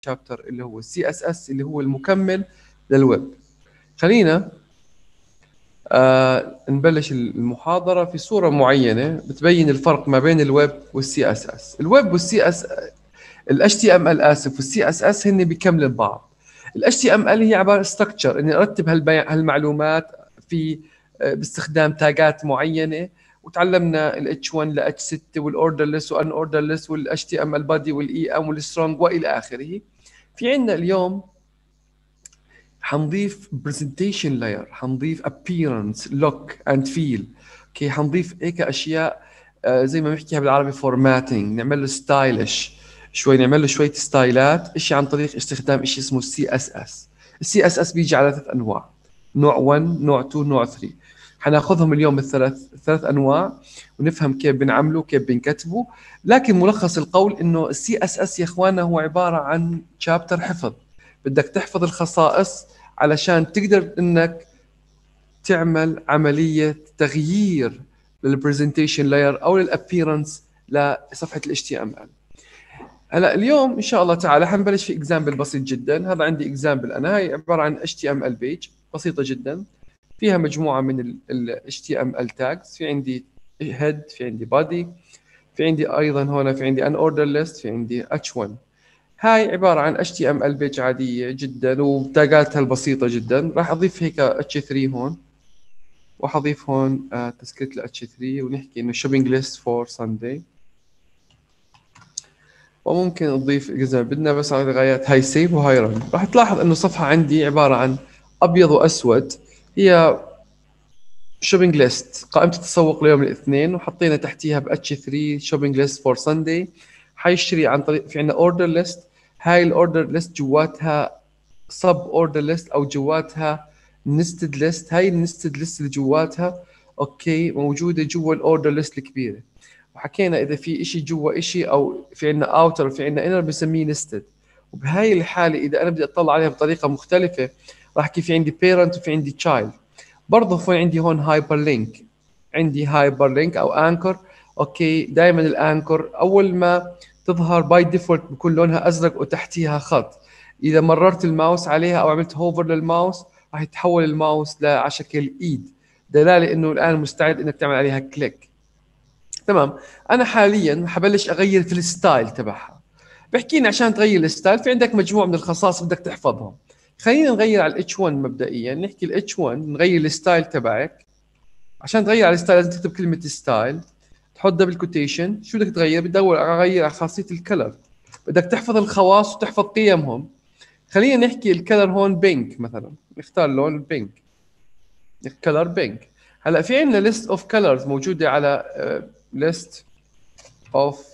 الشابتر اللي هو السي اس اس اللي هو المكمل للويب. خلينا نبلش المحاضرة في صورة معينة بتبين الفرق ما بين الويب والسي اس اس. الويب والسي اس ال HTML والسي اس اس هن بيكملوا بعض. ال HTML هي عبارة عن structure اني ارتب هالمعلومات في باستخدام تاجات معينة، وتعلمنا ال H1 ل H6 والاوردرلس وان اوردرلس وال HTML body وال EM والstrong والى اخره. في عندنا اليوم حنضيف presentation layer، حنضيف appearance look and feel. اوكي، حنضيف هيك اشياء زي ما بنحكيها بالعربي formatting، نعمل له stylish شوي، نعمل له شويه ستايلات اشي عن طريق استخدام اشي اسمه السي اس اس. السي اس اس بيجي على 3 انواع، نوع 1 نوع 2 نوع 3. حناخذهم اليوم الثلاث انواع ونفهم كيف بنعمله كيف بنكتبه. لكن ملخص القول انه السي اس اس يا اخواننا هو عباره عن شابتر حفظ، بدك تحفظ الخصائص علشان تقدر انك تعمل عمليه تغيير للبرزنتيشن لاير او للابيرنس لصفحه ال HTML. هلا اليوم ان شاء الله تعالى حنبلش في اكزامبل بسيط جدا. هذا عندي اكزامبل انا، هي عباره عن HTML بيج بسيطه جدا فيها مجموعه من ال HTML tags. في عندي head، في عندي body، في عندي ايضا هنا في عندي an order list، في عندي H1. هاي عباره عن HTML بيج عاديه جدا وتاجاتها البسيطه جدا. راح اضيف هيك H3 هون، وحضيف هون تسكريبت ل H3 ونحكي انه shopping list for Sunday. وممكن نضيف إذا بدنا بس على الغايات هاي سيف وهاي رن. راح تلاحظ إنه الصفحة عندي عبارة عن أبيض وأسود، هي شوبينج ليست قائمة التسوق ليوم الاثنين، وحطينا تحتيها ب H3 شوبينج ليست فور ساندي. حيشتري عن طريق في عندنا اوردر ليست. هاي الاوردر ليست جواتها سب اوردر ليست او جواتها نستد ليست. هاي النستد ليست اللي جواتها اوكي موجوده جوا الاوردر ليست الكبيره. وحكينا اذا في شيء جوا شيء او في عندنا اوتر وفي عندنا انر بنسميه نستد. وبهاي الحاله اذا انا بدي اطلع عليها بطريقه مختلفه راح احكي في عندي بيرنت وفي عندي تشايلد. برضه في عندي هون هايبر لينك، عندي هايبر لينك او انكر. اوكي، دائما الانكر اول ما تظهر باي ديفولت بكون لونها ازرق وتحتيها خط. اذا مررت الماوس عليها او عملت هوفر للماوس راح يتحول الماوس على شكل ايد، دلاله انه الان مستعد انك تعمل عليها كليك. تمام. انا حاليا حبلش اغير في الستايل تبعها. بحكينا عشان تغير الستايل في عندك مجموعه من الخصائص بدك تحفظهم. خلينا نغير على الاتش 1 مبدئيا، نحكي الاتش 1 نغير الستايل تبعك. عشان تغير على الستايل لازم تكتب كلمه ستايل، تحط دبل كوتيشن. شو بدك تغير؟ بدور اغير على خاصيه الكلر. بدك تحفظ الخواص وتحفظ قيمهم. خلينا نحكي الكلر هون بينك مثلا، نختار لون البينك، الكلر بينك. هلا في عندنا ليست اوف كلرز موجوده على ليست اوف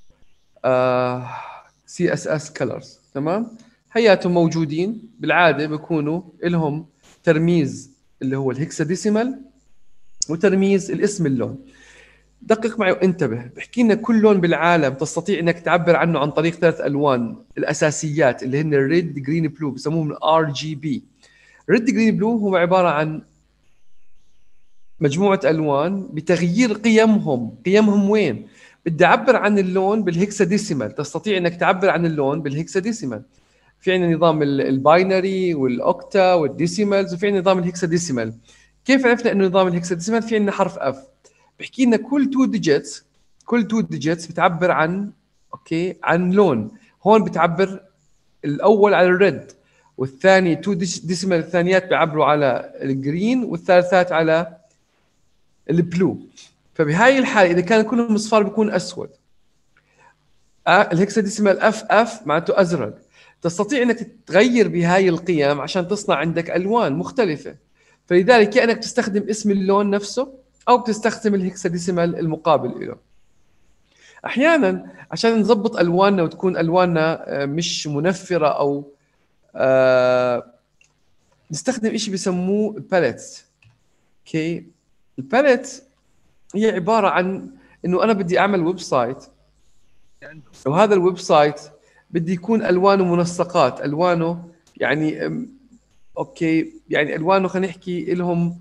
CSS colors. تمام، هياتهم موجودين بالعاده بيكونوا لهم ترميز اللي هو الهكساديسيمال وترميز الاسم اللون. دقق معي وانتبه، بحكي لنا كل لون بالعالم تستطيع انك تعبر عنه عن طريق 3 الوان الاساسيات اللي هن الريد جرين بلو، بسموهم RGB. ريد جرين بلو هو عباره عن مجموعه الوان بتغيير قيمهم وين؟ بدي اعبر عن اللون بالهكساديسيمال، تستطيع انك تعبر عن اللون بالهكساديسيمال. في عندنا نظام الباينري والاوكتا والديسيمالز، وفي عندنا نظام الهكساديسيمال. كيف عرفنا انه نظام الهكساديسيمال؟ في عندنا حرف اف بحكي لنا كل 2 ديجيتس بتعبر عن اوكي عن لون. هون بتعبر الاول على الريد، والثاني 2 ديسيمال الثانيات بيعبروا على الجرين، والثالثات على البلو. فبهاي الحاله اذا كان كلهم اصفار بيكون اسود. الهكساديسيمال اف معناته ازرق. تستطيع انك تغير بهاي القيم عشان تصنع عندك الوان مختلفه. فلذلك يا انك تستخدم اسم اللون نفسه او بتستخدم الهكساديسيمال المقابل له. احيانا عشان نضبط الواننا وتكون الواننا مش منفره او نستخدم شيء بسموه باليتس. اوكي، الباليت هي عباره عن انه انا بدي اعمل ويب سايت، وهذا الويب سايت بدي يكون الوانه منسقات، الوانه يعني اوكي يعني الوانه خلينا نحكي لهم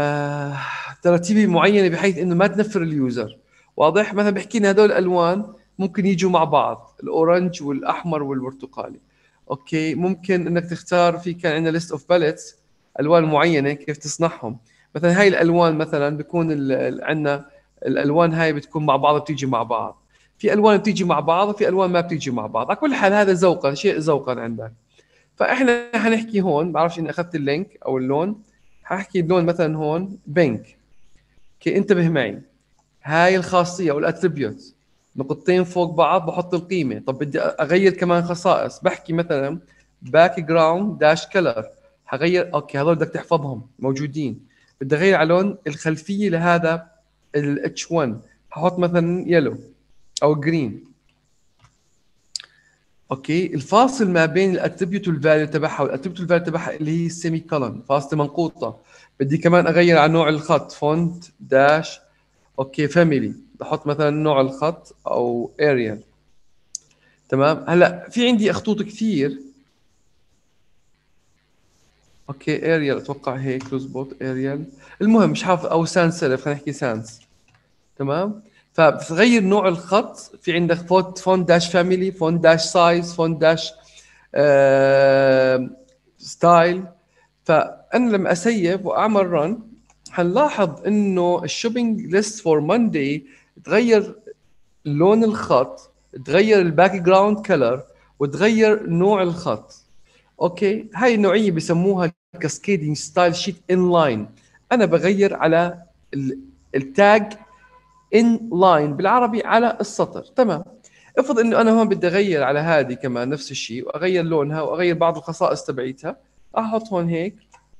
ترتيبه معينه بحيث انه ما تنفر اليوزر. واضح؟ مثلا بحكي لنا هدول الالوان ممكن يجوا مع بعض الاورنج والاحمر والبرتقالي. اوكي ممكن انك تختار، في كان عندنا ليست اوف باليتس الوان معينه كيف تصنعهم. مثلا هاي الالوان مثلا بيكون عندنا الالوان هاي بتكون مع بعض، بتيجي مع بعض. في الوان بتيجي مع بعض وفي الوان ما بتيجي مع بعض. على كل حال هذا ذوقا، شيء ذوقا عندك. فاحنا حنحكي هون، بعرفش اني اخذت اللينك او اللون. حاحكي اللون مثلا هون بينك. اوكي انتبه معي، هاي الخاصيه او الاتريبيوت نقطتين فوق بعض بحط القيمه. طب بدي اغير كمان خصائص، بحكي مثلا باك جراوند داش كلر. حغير اوكي هذول بدك تحفظهم موجودين. بدي اغير على لون الخلفيه لهذا الاتش 1، ححط مثلا يلو او جرين. اوكي الفاصل ما بين الاتريبيوت والفاليو تبعها، والاتريبيوت والفاليو تبعها اللي هي السيمي كولون، فاصله منقوطه. بدي كمان اغير على نوع الخط، فونت داش اوكي فاميلي، بحط مثلا نوع الخط او اريال. تمام. هلا في عندي خطوط كثير. اوكي اريال اتوقع هيك تزبط اريال. المهم مش حافظ، او سانس سيرف، خلينا نحكي سانس. تمام. فبتغير نوع الخط، في عندك فونت داش فاميلي، فونت داش سايز، فونت داش ستايل. فانا لما اسيف واعمل رن حنلاحظ انه الشوبينج ليست فور ماندي تغير لون الخط، تغير الباك جراوند كلر، وتغير نوع الخط. اوكي هاي النوعيه بسموها كاسكيدينج ستايل شيت ان لاين. انا بغير على التاج ان لاين بالعربي على السطر. تمام. افرض انه انا هون بدي اغير على هذه كمان نفس الشيء، واغير لونها واغير بعض الخصائص تبعيتها. احط هون هيك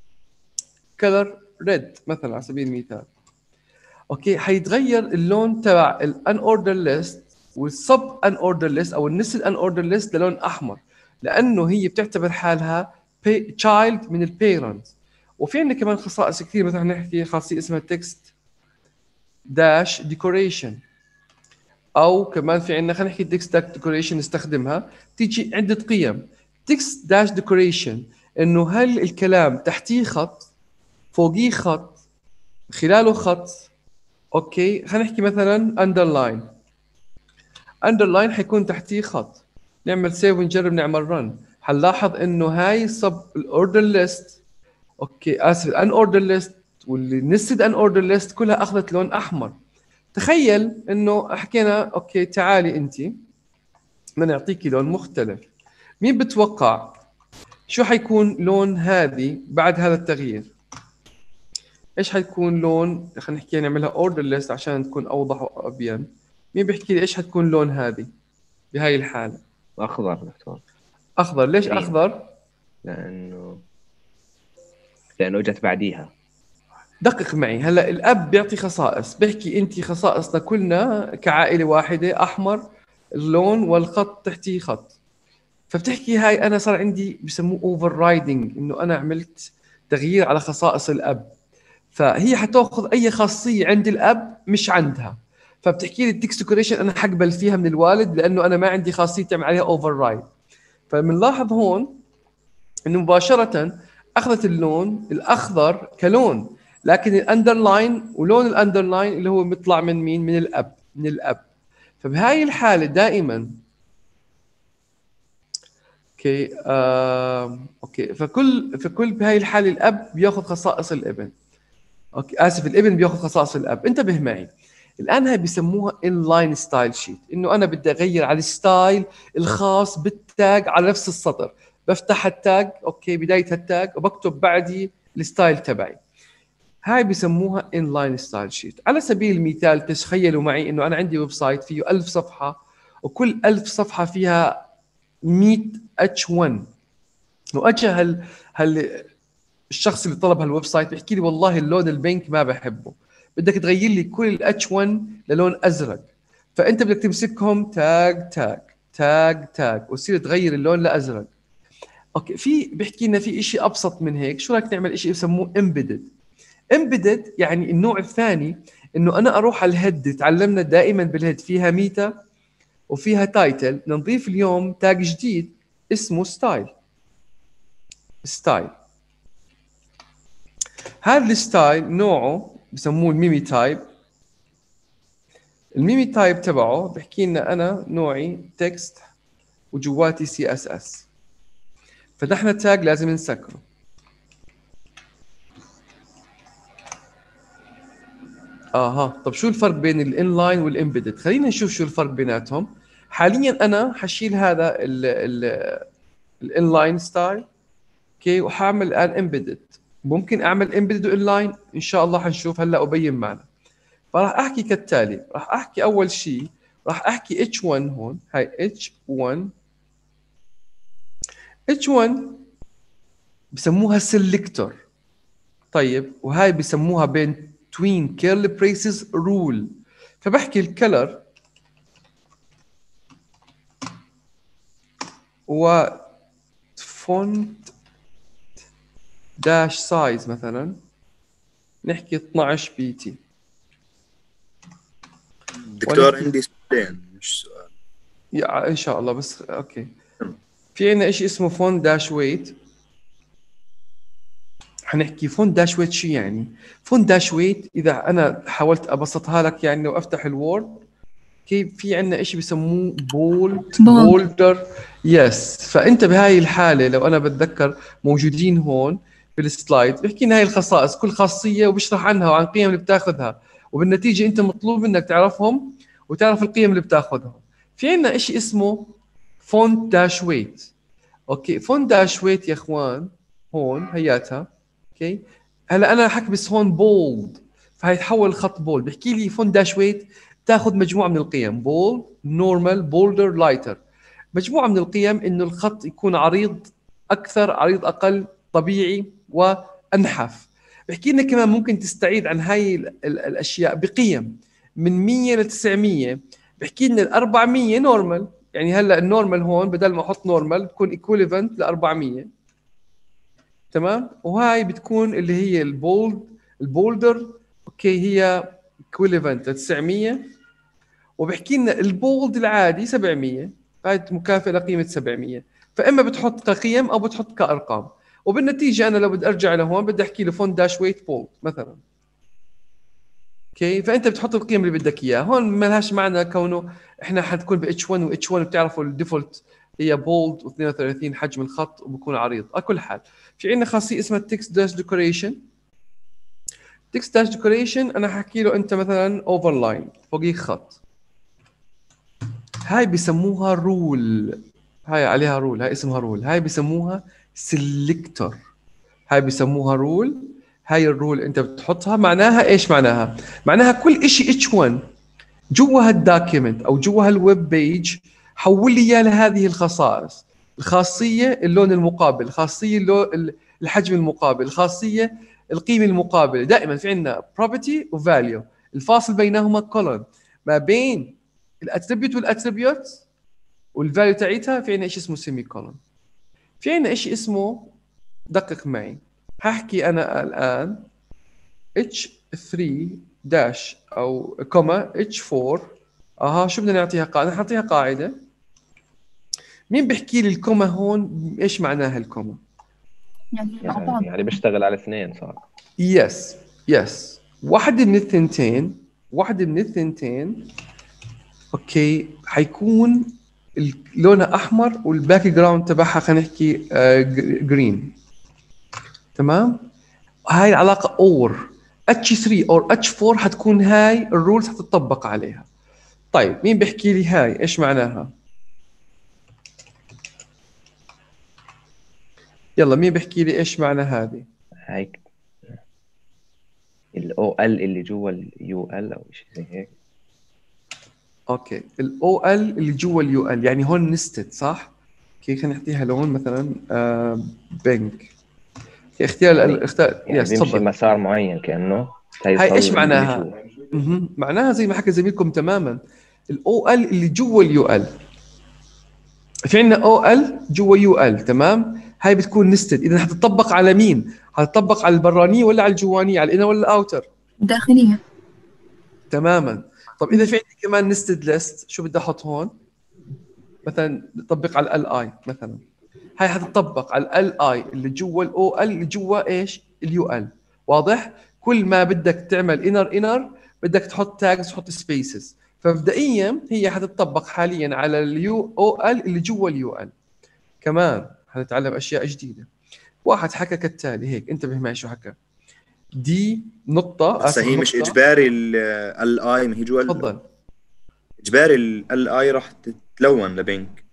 كلر ريد مثلا على سبيل المثال. اوكي حيتغير اللون تبع الان اوردر ليست والسب ان اوردر ليست او النسل ان اوردر ليست للون احمر، لانه هي بتعتبر حالها تشايلد من البيرنت. وفي عندنا كمان خصائص كثير، مثلا نحكي خاصيه اسمها تكست داش ديكوريشن، او كمان في عندنا خلينا نحكي تكست داش ديكوريشن نستخدمها. تيجي عده قيم. تكست داش ديكوريشن انه هل الكلام تحتيه خط، فوقيه خط، خلاله خط. اوكي خلينا نحكي مثلا اندرلاين. اندرلاين حيكون تحتيه خط. نعمل سيف ونجرب نعمل رن، حنلاحظ انه هاي صب الاوردر ليست، اوكي اسف الان اوردر ليست واللي نسد ان اوردر ليست كلها اخذت لون احمر. تخيل انه حكينا اوكي تعالي انت بدنا نعطيكي لون مختلف. مين بتوقع شو حيكون لون هذه بعد هذا التغيير؟ ايش حيكون لون؟ خلينا نحكي نعملها اوردر ليست عشان تكون اوضح وابين. مين بيحكي لي ايش حتكون لون هذه بهاي الحالة؟ اخضر دكتور. اخضر. ليش إيه. اخضر؟ لانه اجت بعديها. دقق معي. هلا الاب بيعطي خصائص، بيحكي انت خصائصنا كلنا كعائله واحده احمر اللون والخط تحتيه خط. فبتحكي هاي انا صار عندي بسموه اوفر رايدنج، انه انا عملت تغيير على خصائص الاب. فهي حتاخذ اي خاصيه عند الاب مش عندها. فبتحكي لي التكست ديكوريشن انا حقبل فيها من الوالد لانه انا ما عندي خاصيه تعمل عليها اوفر رايد. فبنلاحظ هون انه مباشره اخذت اللون الاخضر كلون، لكن الاندرلاين ولون الاندرلاين اللي هو بيطلع من مين؟ من الاب، من الاب. فبهاي الحاله دائما اوكي اوكي فكل بهاي الحاله الاب بياخذ خصائص الابن. اوكي اسف الابن بياخذ خصائص الاب. انتبه معي الان هاي بيسموها ان لاين ستايل شيت، انه انا بدي اغير على الستايل الخاص بالتاج على نفس السطر. بفتح التاج اوكي بدايه التاج وبكتب بعدي الستايل تبعي. هاي بيسموها ان لاين ستايل شيت. على سبيل المثال تخيلوا معي انه انا عندي ويب سايت فيه 1000 صفحه، وكل 1000 صفحه فيها 100 اتش 1. واجى هل الشخص اللي طلب هالويب سايت بيحكي لي والله اللون البينك ما بحبه، بدك تغير لي كل الاتش 1 للون ازرق. فانت بدك تمسكهم تاج تاج تاج تاج وتصير تغير اللون لازرق. اوكي في بيحكي لنا في شيء ابسط من هيك، شو رايك نعمل شيء يسموه امبيدد. امبيدد يعني النوع الثاني انه انا اروح على الهيد. تعلمنا دائما بالهيد فيها ميتا وفيها تايتل، نضيف اليوم تاج جديد اسمه ستايل. ستايل هذا الستايل نوعه بسموه الميمي تايب. الميمي تايب تبعه بحكي لنا انا نوعي تكست وجواتي CSS، فنحن التاج لازم نسكره. طب شو الفرق بين الانلاين والامبيدد؟ خلينا نشوف شو الفرق بيناتهم. حاليا انا حشيل هذا الانلاين ستايل، اوكي، وحاعمل الان امبيدد. ممكن اعمل امبيدد وانلاين ان شاء الله، حنشوف هلا وبين معنا. فراح احكي كالتالي، راح احكي اول شيء راح احكي H1 هون، هاي H1 بسموها سيلكتور. طيب وهاي بسموها بين توين كيرلي بريسز رول. فبحكي الكلر و فونت داش سايز مثلا نحكي 12 بي تي. دكتور عندي سؤالين مش سؤال. يا ان شاء الله بس اوكي. في عندنا شيء اسمه فونت داش ويت. حنحكي فونت داش ويت شو يعني؟ فونت داش ويت اذا انا حاولت ابسطها لك، يعني لو افتح الوورد كيف في عندنا شيء بسموه بولدر. يس، فانت بهاي الحاله لو انا بتذكر موجودين هون بالسلايد بحكي لنا هاي الخصائص، كل خاصيه وبشرح عنها وعن القيم اللي بتاخذها، وبالنتيجه انت مطلوب منك تعرفهم وتعرف القيم اللي بتاخذهم. في عندنا شيء اسمه فونت داش ويت. اوكي، فونت داش ويت يا اخوان هون هياتها. اوكي، هلا انا حكبس هون بولد، فهيتحول الخط بولد. بحكي لي فونت داش ويت تاخذ مجموعه من القيم، بولد، نورمال، بولدر، لايتر. مجموعه من القيم انه الخط يكون عريض اكثر، عريض اقل، طبيعي، وانحف. بحكي لنا كمان ممكن تستعيد عن هاي الاشياء بقيم من 100 ل 900. بحكي لنا ال 400 نورمال، يعني هلا النورمال هون بدل ما احط نورمال بكون ايكويفالنت ل 400. تمام، وهاي بتكون اللي هي البولدر، اوكي، هي ايكويفالنت ل 900. وبحكي لنا البولد العادي 700، هاي مكافئه لقيمه 700. فاما بتحط كقيم او بتحط كارقام، وبالنتيجه انا لو بدي ارجع لهون بدي احكي له فونت داش ويت بولد مثلا. اوكي، فانت بتحط القيم اللي بدك اياها هون. ما لهاش معنى كونه احنا حتكون ب H1 و H1 بتعرفوا الديفولت هي بولد و32 حجم الخط وبكون عريض. على كل حال في عندنا خاصيه اسمها تكست داش ديكوريشن. تكست داش ديكوريشن انا حكي له انت مثلا اوفرلاين فوقيه خط، هاي بسموها رول، هاي عليها رول، هاي اسمها رول. هاي بسموها سيلكتور، هاي بسموها رول. هاي الرول انت بتحطها، معناها ايش؟ معناها كل شيء H1 جوا هالدوكيمنت او جوا هالويب بيج حول لي اياه لهذه الخصائص. الخاصيه اللون المقابل، الخاصيه الحجم المقابل، الخاصيه القيمه المقابله. دائما في عندنا property وvalue، الفاصل بينهما colon. ما بين الاتريبيوت والاتريبيوت والفاليو تاعتها في عندنا شيء اسمه سيمي كولون. في عندنا شيء اسمه، دقق معي، هحكي انا الان H3 داش او كوما H4. شو بدنا نعطيها قاعده؟ نعطيها قاعده. مين بيحكي لي الكوما هون ايش معناها الكوما؟ يعني بيشتغل على اثنين صار. يس واحده من الثنتين اوكي حيكون لونها احمر والباك جراوند تبعها خلينا نحكي جرين. تمام، هاي العلاقه اور H3 او H4 حتكون هاي الرولز حتطبق عليها. طيب مين بيحكي لي هاي ايش معناها؟ يلا مين بيحكي لي ايش معنى هذه؟ هاي الاو ال اللي جوا اليو ال او شيء زي هيك. اوكي، الاو ال اللي جوا اليو ال يعني هون نستد، صح؟ اوكي خلينا نحطيها لون مثلا بنك. اختار يعني بيمشي مسار معين كانه هاي ايش معناها؟ معناها زي ما حكى زميلكم تماما، الاو ال اللي جوا اليو ال. في عندنا او ال جوا يو ال، تمام؟ هاي بتكون نستد. اذا حتطبق على مين؟ حتطبق على البرانيه ولا على الجوانيه؟ على الانر ولا الاوتر؟ الداخليه. تماما. طب اذا في عندي كمان نستد ليست، شو بدي احط هون؟ مثلا نطبق على ال اي مثلا. هاي حتطبق على ال اي اللي جوا الاو ال اللي جوا ايش؟ اليو ال. واضح؟ كل ما بدك تعمل انر بدك تحط تاجز، تحط سبيسز. فمبدئيا هي حتطبق حاليا على اليو او ال اللي جوا اليو ال. كمان حنتعلم اشياء جديده. واحد حكى كالتالي، هيك انتبه معي شو حكى. دي نقطه بس هي مش اجباري الاي، ما هي جوا تفضل. اجباري الاي راح تتلون لبينك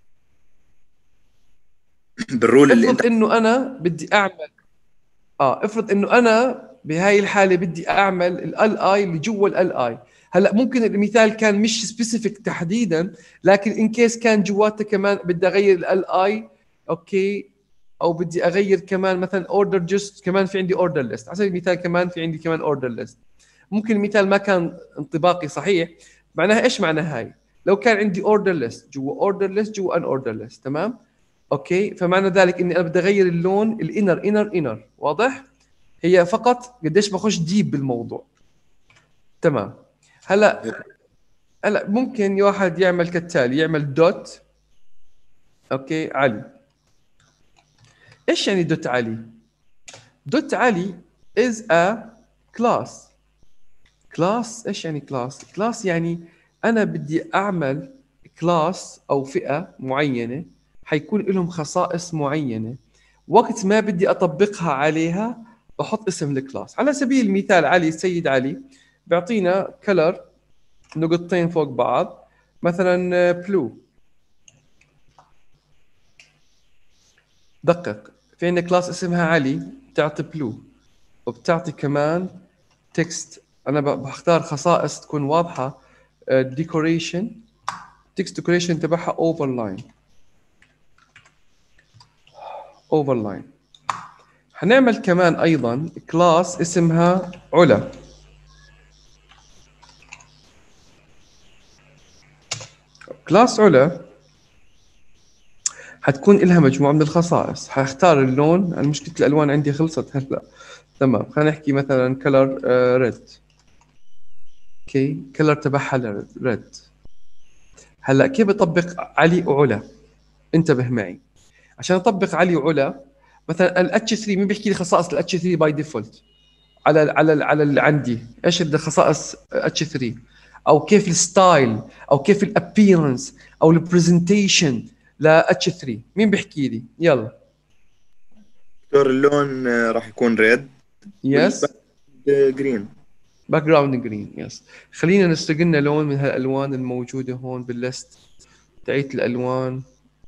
بالرول اللي انت. افرض انه انا بدي اعمل افرض انه انا بهاي الحاله بدي اعمل ال اي اللي جوا ال اي. هلا ممكن المثال كان مش سبيسيفيك تحديدا، لكن ان كيس كان جواته كمان بدي اغير ال اي، اوكي، او بدي اغير كمان مثلا اوردر جست، كمان في عندي اوردر ليست على سبيل المثال، كمان في عندي كمان اوردر ليست. ممكن المثال ما كان انطباقي صحيح. معناها ايش معنى هاي؟ لو كان عندي اوردر ليست جوا اوردر ليست جوا ان اوردر ليست، تمام، اوكي، فمعنى ذلك اني انا بدي اغير اللون الانر. واضح؟ هي فقط قديش بخش ديب بالموضوع. تمام. هلا ممكن واحد يعمل كالتالي، يعمل دوت. اوكي علي. ايش يعني دوت علي؟ دوت علي is a class. كلاس ايش يعني كلاس؟ كلاس يعني انا بدي اعمل كلاس او فئه معينه حيكون لهم خصائص معينه، وقت ما بدي اطبقها عليها بحط اسم الكلاس. على سبيل المثال علي، السيد علي بيعطينا كلر نقطتين فوق بعض، مثلا بلو. دقق، في عندنا كلاس اسمها علي بتعطي بلو، وبتعطي كمان تكست. انا بختار خصائص تكون واضحه. ديكوريشن، تكست ديكوريشن تبعها اوفرلاين. حنعمل كمان ايضا كلاس اسمها علا. كلاس علا حتكون لها مجموعه من الخصائص. حختار اللون، انا مشكله الالوان عندي خلصت هلا. تمام، خلينا نحكي مثلا كلر ريد. اوكي، كلر تبعها ريد. هلا كيف بطبق علي وعلا؟ انتبه معي. عشان اطبق علي وعلا، مثلا الاتش 3 مين بيحكي لي خصائص الاتش 3 باي ديفولت على اللي عندي؟ ايش الخصائص اتش 3؟ او كيف الستايل، او كيف الابييرنس، او البرزنتيشن لاتش 3؟ مين بيحكي لي؟ يلا. دكتور اللون راح يكون ريد. يس. جرين. باك جراوند جرين. يس. خلينا نستقلنا لون من هالالوان الموجوده هون بالليست تاعت الالوان.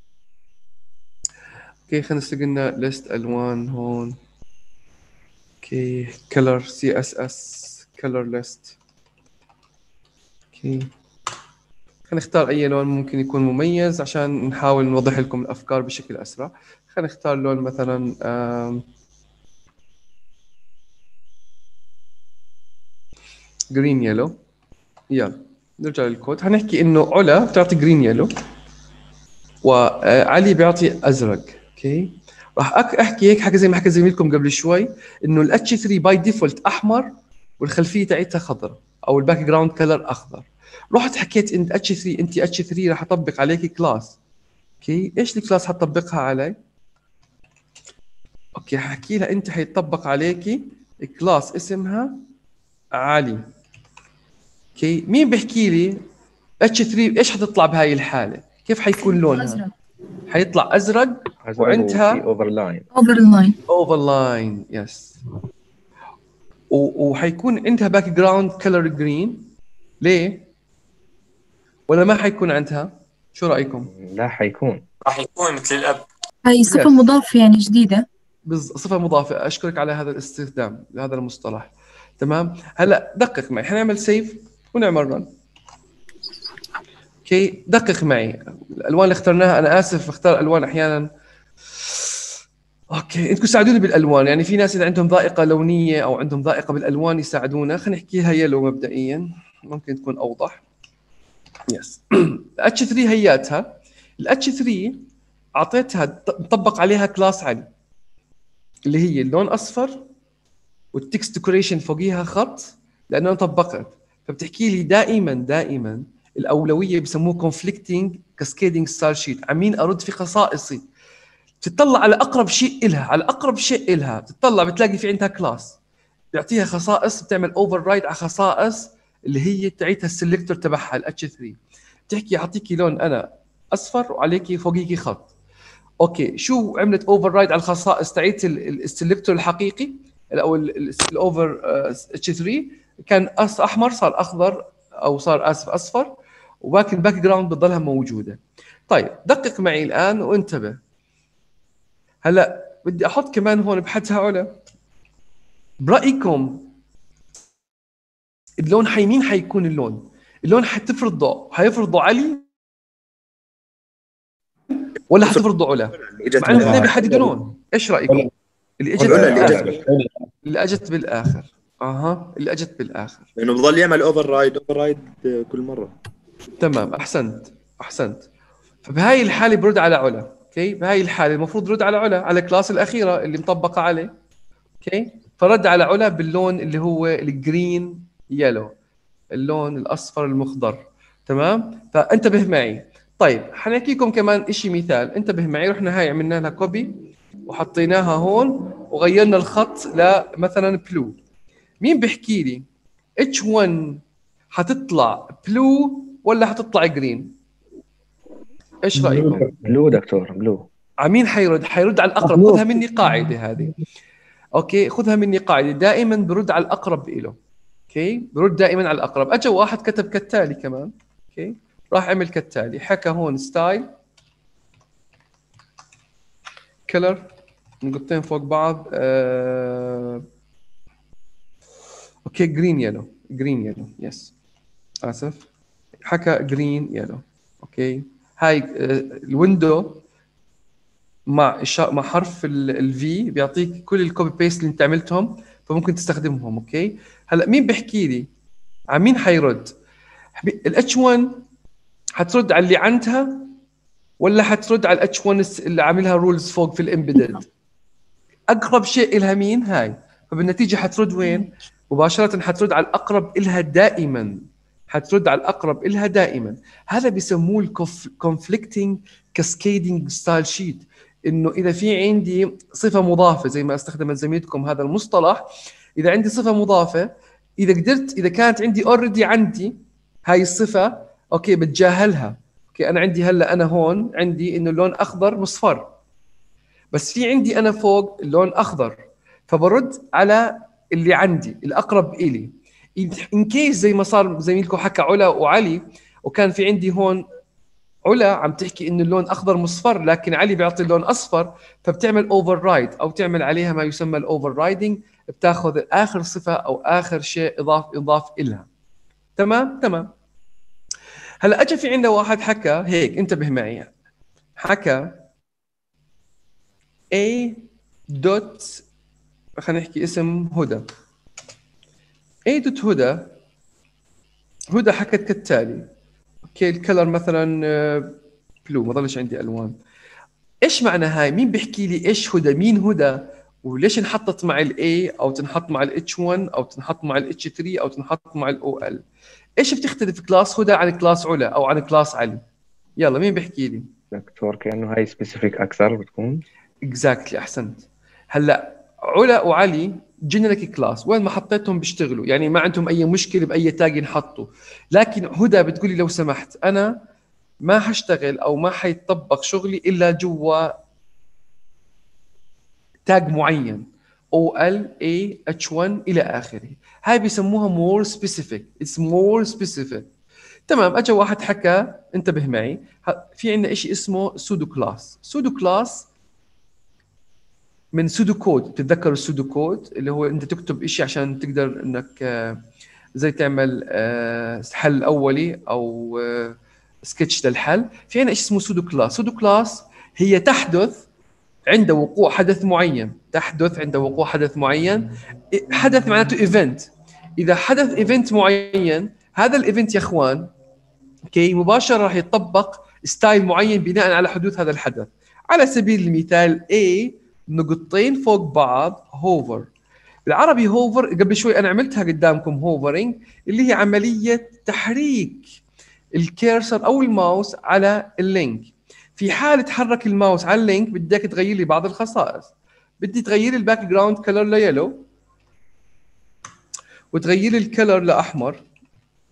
اوكي، خلينا نستقلنا ليست الوان هون. اوكي، color CSS color list. اوكي، خلينا نختار اي لون ممكن يكون مميز عشان نحاول نوضح لكم الافكار بشكل اسرع. خلينا نختار لون مثلا جرين يلو. يلا نرجع للكود. هنحكي انه علا بتعطي جرين يلو، وعلي بيعطي ازرق. اوكي، راح احكي هيك حكى زي ما حكى زميلكم قبل شوي، انه الاتش 3 باي ديفولت احمر والخلفيه تاعتها خضراء، او الباك جراوند كلر اخضر. رحت حكيت انت اتش 3، انت اتش 3 راح اطبق عليك كلاس. اوكي، ايش الكلاس حتطبقها علي؟ اوكي، حكي لها انت حيطبق عليكي كلاس اسمها علي. اوكي، مين بيحكي لي اتش 3 ايش حتطلع بهاي الحاله؟ كيف حيكون لونها؟ أزرق. حيطلع ازرق وعندها اوفرلاين. يس. وحيكون عندها باك جراوند كلر جرين. ليه؟ ولا ما حيكون عندها؟ شو رايكم؟ لا حيكون، راح يكون مثل الاب. هاي صفة مضافة يعني جديدة. صفه مضافه. اشكرك على هذا الاستخدام لهذا المصطلح. تمام. هلا دقق معي، حنعمل سيف ونعمل رن. اوكي، دقق معي. الالوان اللي اخترناها، انا اسف اختار الوان احيانا. اوكي، انتم ساعدوني بالالوان، يعني في ناس اذا عندهم ذائقه لونيه او عندهم ذائقه بالالوان يساعدونا. خلينا نحكيها يلو مبدئيا، ممكن تكون اوضح. يس. الاتش 3 هياتها. الاتش 3 اعطيتها نطبق عليها كلاس علي اللي هي اللون اصفر والتكست ديكوريشن فوقيها خط، لانه انا طبقت. فبتحكي لي دائما الاولويه بسموه كونفليكتنج كاسكيدينج ستار شيت. عمين ارد في خصائصي، تطلع على اقرب شيء إلها، تطلع بتلاقي في عندها كلاس بيعطيها خصائص، بتعمل اوفر رايد على خصائص اللي هي تاعتها السلكتور تبعها الاتش 3 بتحكي اعطيكي لون انا اصفر وعليكي فوقيكي خط. اوكي شو عملت اوفر رايد على الخصائص تاعت السلكتور الحقيقي او الاوفر اتش 3 كان احمر صار اخضر او صار اسف اصفر ولكن الباك جراوند بتضلها موجوده. طيب دقق معي الان وانتبه. هلا بدي احط كمان هون بحدها علا، برايكم اللون مين حيكون اللون حتفرض ضوء، حيفرض ضوء علي ولا حتفرض ضوء علا؟ مع انه الاثنين بيحددوا لون. ايش رايكم؟ اللي اجت بالاخر، اللي اجت بالاخر اللي اجت بالاخر لانه بضل يعمل اوفر رايد كل مره. تمام احسنت. فبهاي الحاله برد على علا. اوكي بهاي الحاله المفروض رد على علا على الكلاس الاخيره اللي مطبقه عليه. اوكي فرد على علا باللون اللي هو الجرين يلو، اللون الاصفر المخضر. تمام فانتبه معي. طيب حنحكيكم كمان شيء مثال، انتبه معي. رحنا هاي عملنا لها كوبي وحطيناها هون وغيرنا الخط لمثلا بلو. مين بيحكي لي H1 حتطلع بلو ولا حتطلع جرين؟ ايش رايكم؟ بلو دكتور بلو. مين حيرد على الاقرب. خذها مني قاعده هذه. اوكي خذها مني قاعده، دائما برد على الاقرب له. اوكي برد دائما على الاقرب. اجى واحد كتب كالتالي كمان. اوكي راح عمل كالتالي، حكى هون ستايل كلر نقطتين فوق بعض اوكي جرين يلو يس اسف حكى جرين يلو. اوكي هاي الويندو مع حرف الفي بيعطيك كل الكوبي بيست اللي انت عملتهم فممكن تستخدمهم. اوكي هلا مين بيحكي لي مين حيرد؟ الاتش 1 حترد على اللي عندها ولا حترد على الاتش 1 اللي عاملها رولز فوق في الامبيدد؟ اقرب شيء لها مين هاي، فبالنتيجه حترد وين؟ مباشره حترد على الاقرب لها دائما، حترد على الاقرب لها دائما. هذا بيسموه الكونفليكتنج كاسكيدنج ستايل شيت، انه اذا في عندي صفه مضافه زي ما استخدمت زميلتكم هذا المصطلح، اذا عندي صفه مضافه اذا كانت عندي اوريدي عندي هاي الصفه اوكي بتجاهلها. اوكي انا عندي هلا انا هون عندي انه اللون اخضر مصفر، بس في عندي انا فوق اللون اخضر فبرد على اللي عندي الاقرب الي. ان كيس زي ما صار زميلكم حكى علا وعلي، وكان في عندي هون علا عم تحكي انه اللون اخضر مصفر لكن علي بيعطي اللون اصفر، فبتعمل اوفر رايد او تعمل عليها ما يسمى الاوفر رايدنج، بتاخذ اخر صفه او اخر شيء اضاف الها. تمام. هلا اجى في عندنا واحد حكى هيك، انتبه معي، حكى A دوت خلينا نحكي اسم هدى. A دوت هدى حكت كالتالي. اوكي الكلر مثلا بلو، ما ضلش عندي الوان. ايش معنى هاي؟ مين بيحكي لي ايش هدى؟ مين هدى وليش انحطت مع الاي او تنحط مع الاتش 1 او تنحط مع الاتش 3 او تنحط مع الاو ال؟ ايش بتختلف كلاس هدى عن كلاس علا او عن كلاس علي؟ يلا مين بيحكي لي؟ دكتور كأنه هاي سبيسيفيك أكثر بتكون. اكزاكتلي احسنت. هلا علا وعلي جينيريك كلاس، وين ما حطيتهم بيشتغلوا، يعني ما عندهم اي مشكله باي تاج ينحطوا. لكن هدى بتقولي لو سمحت انا ما حشتغل او ما حيتطبق شغلي الا جوا تاج معين OL A H1 الى اخره. هاي بيسموها more specific. it's more specific. تمام. اجى واحد حكى، انتبه معي، في عندنا شيء اسمه سودو كلاس من سودو كود. بتتذكروا السودو كود اللي هو انت تكتب شيء عشان تقدر انك زي تعمل حل اولي او سكتش للحل. في عندنا شيء اسمه سودو كلاس هي تحدث عند وقوع حدث معين. حدث معناته ايفنت. اذا حدث ايفنت معين، هذا الايفنت يا اخوان اوكي مباشره راح يطبق ستايل معين بناء على حدوث هذا الحدث. على سبيل المثال A نقطتين فوق بعض هوفر. بالعربي هوفر قبل شوي انا عملتها قدامكم، هوفرينج اللي هي عمليه تحريك الكيرسر او الماوس على اللينك. في حال تحرك الماوس على اللينك بدك تغير لي بعض الخصائص. بدي تغير الباك جراوند كلر ليلو وتغير الكلر لاحمر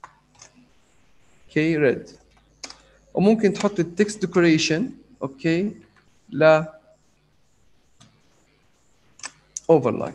اوكي ريد. وممكن تحط التكست ديكوريشن اوكي لا اوفرلاين.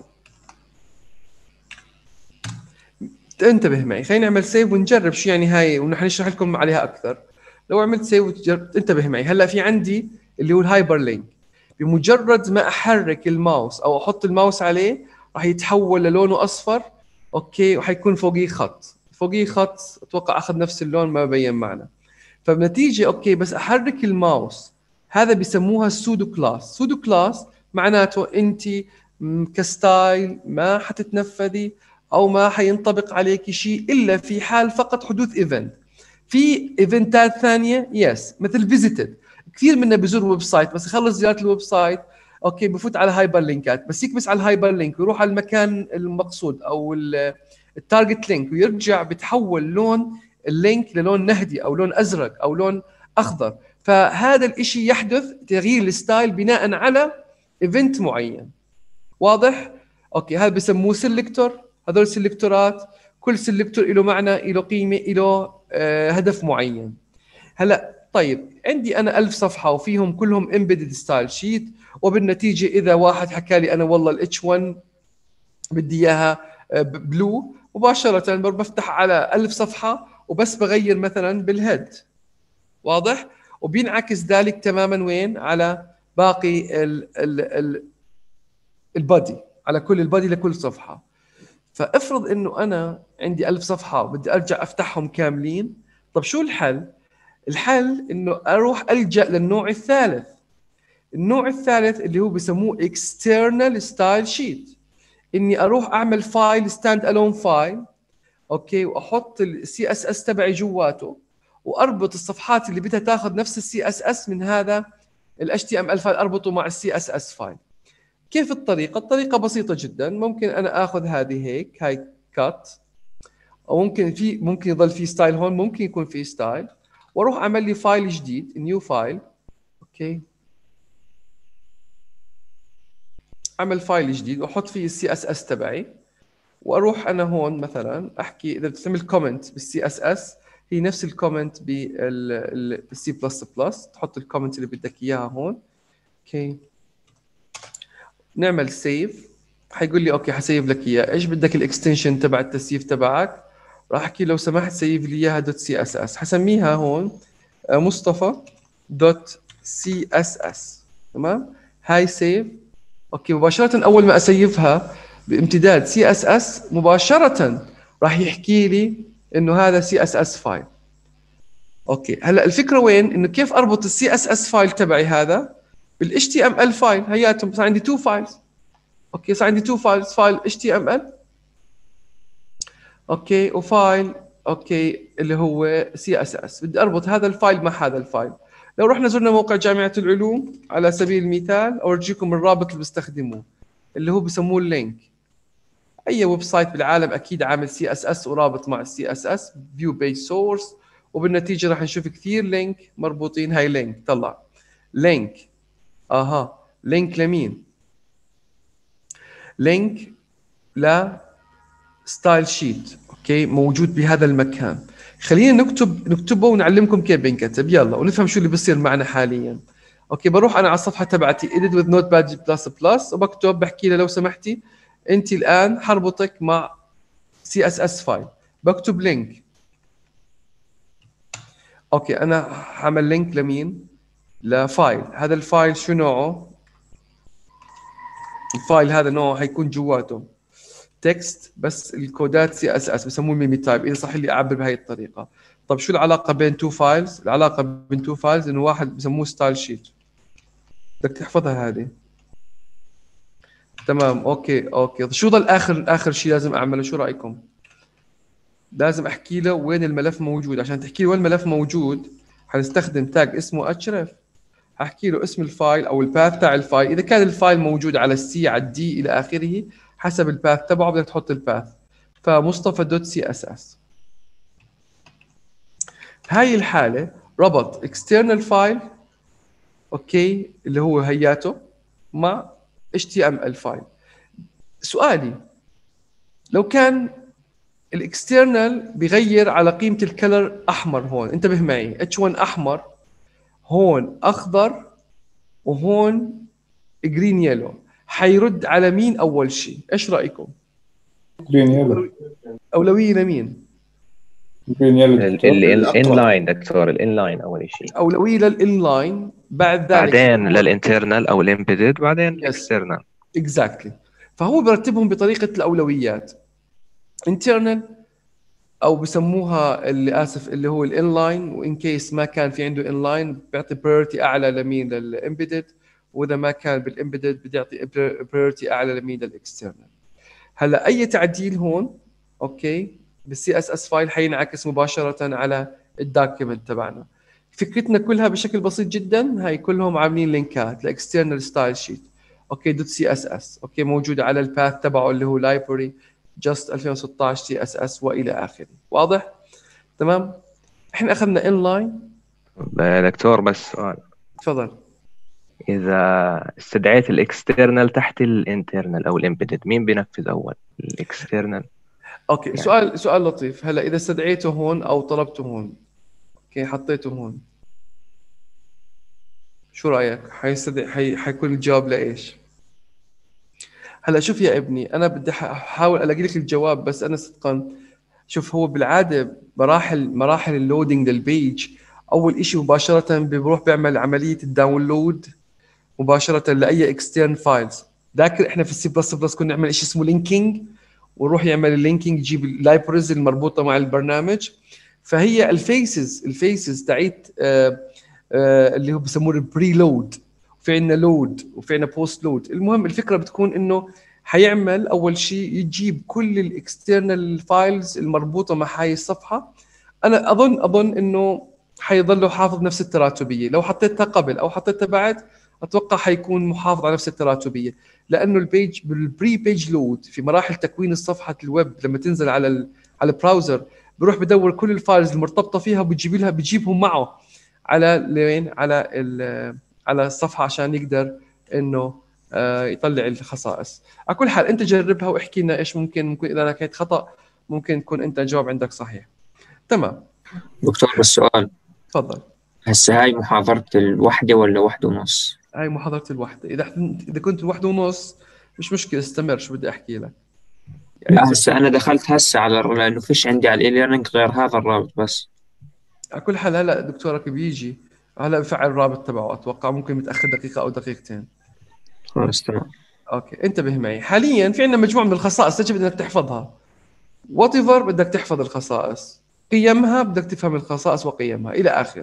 انتبه معي، خلينا نعمل سيف ونجرب شو يعني هاي، ونحن نشرح لكم عليها اكثر. لو عملت سيف وتجرب، انتبه معي، هلا في عندي اللي هو الهايبر لينك. بمجرد ما احرك الماوس او احط الماوس عليه راح يتحول للونه اصفر اوكي، وحيكون فوقيه خط، فوقيه خط اتوقع اخذ نفس اللون ما بين معنا. فبنتيجه اوكي بس احرك الماوس، هذا بسموها سودو كلاس. سودو كلاس معناته انت كستايل ما حتتنفذي او ما حينطبق عليك شيء الا في حال فقط حدوث ايفنت. في ايفنتات ثانيه يس مثل فيزيتد، كثير منا بزور ويب سايت بس يخلص زياره الويب سايت اوكي بفوت على هايبر لينكات، بس يكبس على الهايبر لينك ويروح على المكان المقصود او التارجت لينك ويرجع بتحول لون اللينك للون نهدي او لون ازرق او لون اخضر. فهذا الاشي يحدث تغيير الستايل بناء على ايفنت معين. واضح؟ اوكي هذا بسموه سيلكتور. هذول سيلكتورات كل سيلكتور له معنى، له قيمه، له هدف معين. هلا طيب عندي انا 1000 صفحه وفيهم كلهم امبيدد ستايل شيت، وبالنتيجه اذا واحد حكى لي انا والله الاتش 1 بدي اياها بلو، مباشره بفتح على 1000 صفحه وبس بغير مثلا بالهيد. واضح؟ وبينعكس ذلك تماما وين؟ على باقي البادي، على كل البادي لكل صفحه. فافرض انه انا عندي 1000 صفحه وبدي ارجع افتحهم كاملين، طب شو الحل؟ الحل انه اروح الجا للنوع الثالث. النوع الثالث اللي هو بسموه external style sheet، اني اروح اعمل فايل ستاند الون فايل اوكي، واحط السي اس اس تبعي جواته، واربط الصفحات اللي بدها تاخذ نفس السي اس اس من هذا الاتش تي ام ال فايل، اربطه مع السي اس اس فايل. كيف الطريقه؟ الطريقه بسيطه جدا. ممكن انا اخذ هذه هيك، هاي كات، او ممكن يضل في ستايل هون، ممكن يكون في ستايل، واروح اعمل لي فايل جديد، نيو فايل اوكي، اعمل فايل جديد واحط فيه السي اس اس تبعي، واروح انا هون مثلا احكي اذا بتعمل كومنت بالسي اس اس هي نفس الكومنت بالسي بلس بلس، تحط الكومنت اللي بدك اياها هون اوكي. نعمل سيف، حيقول لي اوكي حسيف لك اياه، ايش بدك الاكستنشن تبع التسييف تبعك؟ راح احكي لو سمحت سيف لي اياها دوت سي اس اس، حسميها هون مصطفى دوت سي اس اس. تمام، هاي سيف اوكي. مباشره اول ما اسيفها بامتداد سي اس اس مباشره راح يحكي لي انه هذا سي اس اس فايل اوكي. هلا الفكره وين؟ انه كيف اربط السي اس اس فايل تبعي هذا بالاتش تي ام ال فايل. هياتهم صار عندي 2 فايلز اوكي، صار عندي 2 فايلز، فايل اتش تي ام ال اوكي، وفايل اوكي اللي هو سي اس اس. بدي اربط هذا الفايل مع هذا الفايل. لو رحنا زرنا موقع جامعه العلوم على سبيل المثال، اورجيكم الرابط اللي بيستخدموه اللي هو بسموه اللينك. اي ويب سايت بالعالم اكيد عامل سي اس اس ورابط مع السي اس اس فيو بيس سورس، وبالنتيجه راح نشوف كثير لينك مربوطين. هاي لينك طلع لينك، اها لينك لمين؟ لينك ل ستايل شيت اوكي، موجود بهذا المكان. خلينا نكتبه ونعلمكم كيف بينكتب، يلا ونفهم شو اللي بيصير معنا حاليا. اوكي بروح انا على الصفحه تبعتي edit with notepad++ وبكتب، بحكي له لو سمحتي انت الان حربطك مع سي اس اس فايل، بكتب لينك اوكي. انا حعمل لينك لمين؟ لفايل. هذا الفايل شو نوعه؟ الفايل هذا نوعه حيكون جواته تكست، بس الكودات سي اس اس بسموه ميمي تايب، اذا صح لي اعبر بهي الطريقه. طب شو العلاقه بين تو فايلز؟ العلاقه بين تو فايلز انه واحد بسموه ستايل شيت، بدك تحفظها هذه. تمام اوكي. شو ضل اخر شيء لازم اعمله؟ شو رايكم؟ لازم احكي له وين الملف موجود. عشان تحكي له وين الملف موجود حنستخدم تاج اسمه href. هحكي له اسم الفايل او الباث تاع الفايل، اذا كان الفايل موجود على السي على الدي الى اخره حسب الباث تبعه بدك تحط الباث. فمصطفى دوت سي اس اس. هاي الحاله ربط external فايل اوكي اللي هو هياته مع HTML فايل. سؤالي، لو كان الاكسترنال بيغير على قيمه الكلر احمر. هون انتبه معي، H1 احمر، هون اخضر، وهون جرين يلو. حيرد على مين اول شيء؟ ايش رايكم؟ جرين يلو. اولويه لمين؟ جرين يلو دكتور. الانلاين دكتور، الانلاين اول شيء، اولويه للانلاين، بعد ذلك بعدين للانترنال او الامبيدد، بعدين Yes. الاكسترنال. اكزاكتلي. فهو برتبهم بطريقه الاولويات. internal او بسموها اللي اسف اللي هو الانلاين، وان كيس ما كان في عنده انلاين بيعطي priority اعلى لمين؟ للامبيدد، واذا ما كان بالامبيدد بيعطي priority اعلى لمين؟ للاكسترنال. هلا اي تعديل هون اوكي بالسي اس اس فايل حينعكس مباشره على الدوكيمنت تبعنا. فكرتنا كلها بشكل بسيط جدا، هاي كلهم عاملين لينكات لاكسترنال ستايل شيت اوكي دوت سي اس اس اوكي، موجوده على الباث تبعه اللي هو لايبرري جاست 2016 سي اس اس والى اخره. واضح؟ تمام. احنا اخذنا انلاين. دكتور بس سؤال، تفضل. اذا استدعيت الاكسترنال تحت الانترنال او الامبيدد، مين بينفذ اول؟ الاكسترنال. اوكي يعني. سؤال لطيف. هلا اذا استدعيته هون او طلبته هون اوكي حطيته هون، شو رايك؟ حيكون الجواب لايش؟ هلا شوف يا ابني، انا بدي احاول الاقي لك الجواب، بس انا صدقا شوف، هو بالعاده مراحل اللودينج للبيج اول شيء مباشره بيروح بيعمل عمليه الداونلود مباشره لاي اكسترن فايلز. ذاكر احنا في السي بلس بلس كنا نعمل شيء اسمه لينكينج، ويروح يعمل اللينكينج يجيب اللايبرز المربوطه مع البرنامج. فهي الفيسز تاعت اللي هو بسموه البري لود، وفي عندنا لود وفي عندنا بوست لود. المهم الفكره بتكون انه حيعمل اول شيء يجيب كل الاكسترنال فايلز المربوطه مع هاي الصفحه. انا اظن انه حيضلوا حافظ نفس التراتبيه، لو حطيتها قبل او حطيتها بعد اتوقع حيكون محافظ على نفس التراتبيه، لانه البيج بالبري بيج لود في مراحل تكوين الصفحه الويب لما تنزل على البراوزر بروح بدور كل الفايلز المرتبطه فيها بجيبهم معه على لين على الصفحه عشان يقدر انه يطلع الخصائص. على كل حال انت جربها واحكي لنا ايش ممكن اذا انا كنت خطا ممكن تكون انت الجواب عندك صحيح. تمام دكتور بس سؤال، تفضل. هسه هاي محاضرة الوحدة ولا واحدة ونص؟ هاي محاضرة الوحدة. إذا كنت الوحدة ونص مش مشكلة، استمر. شو بدي أحكي لك يعني؟ لا هسه أنا دخلت هسه لأنه فيش عندي على الإيليرنينج غير هذا الرابط بس. على كل حال هلا دكتورك بيجي هلا بفعل الرابط تبعه، أتوقع ممكن متأخر دقيقة أو دقيقتين. خلاص تمام. أوكي انتبه معي. حاليا في عندنا مجموعة من الخصائص يجب أنك تحفظها. whatever بدك تحفظ الخصائص، قيمها بدك تفهم الخصائص وقيمها إلى آخره.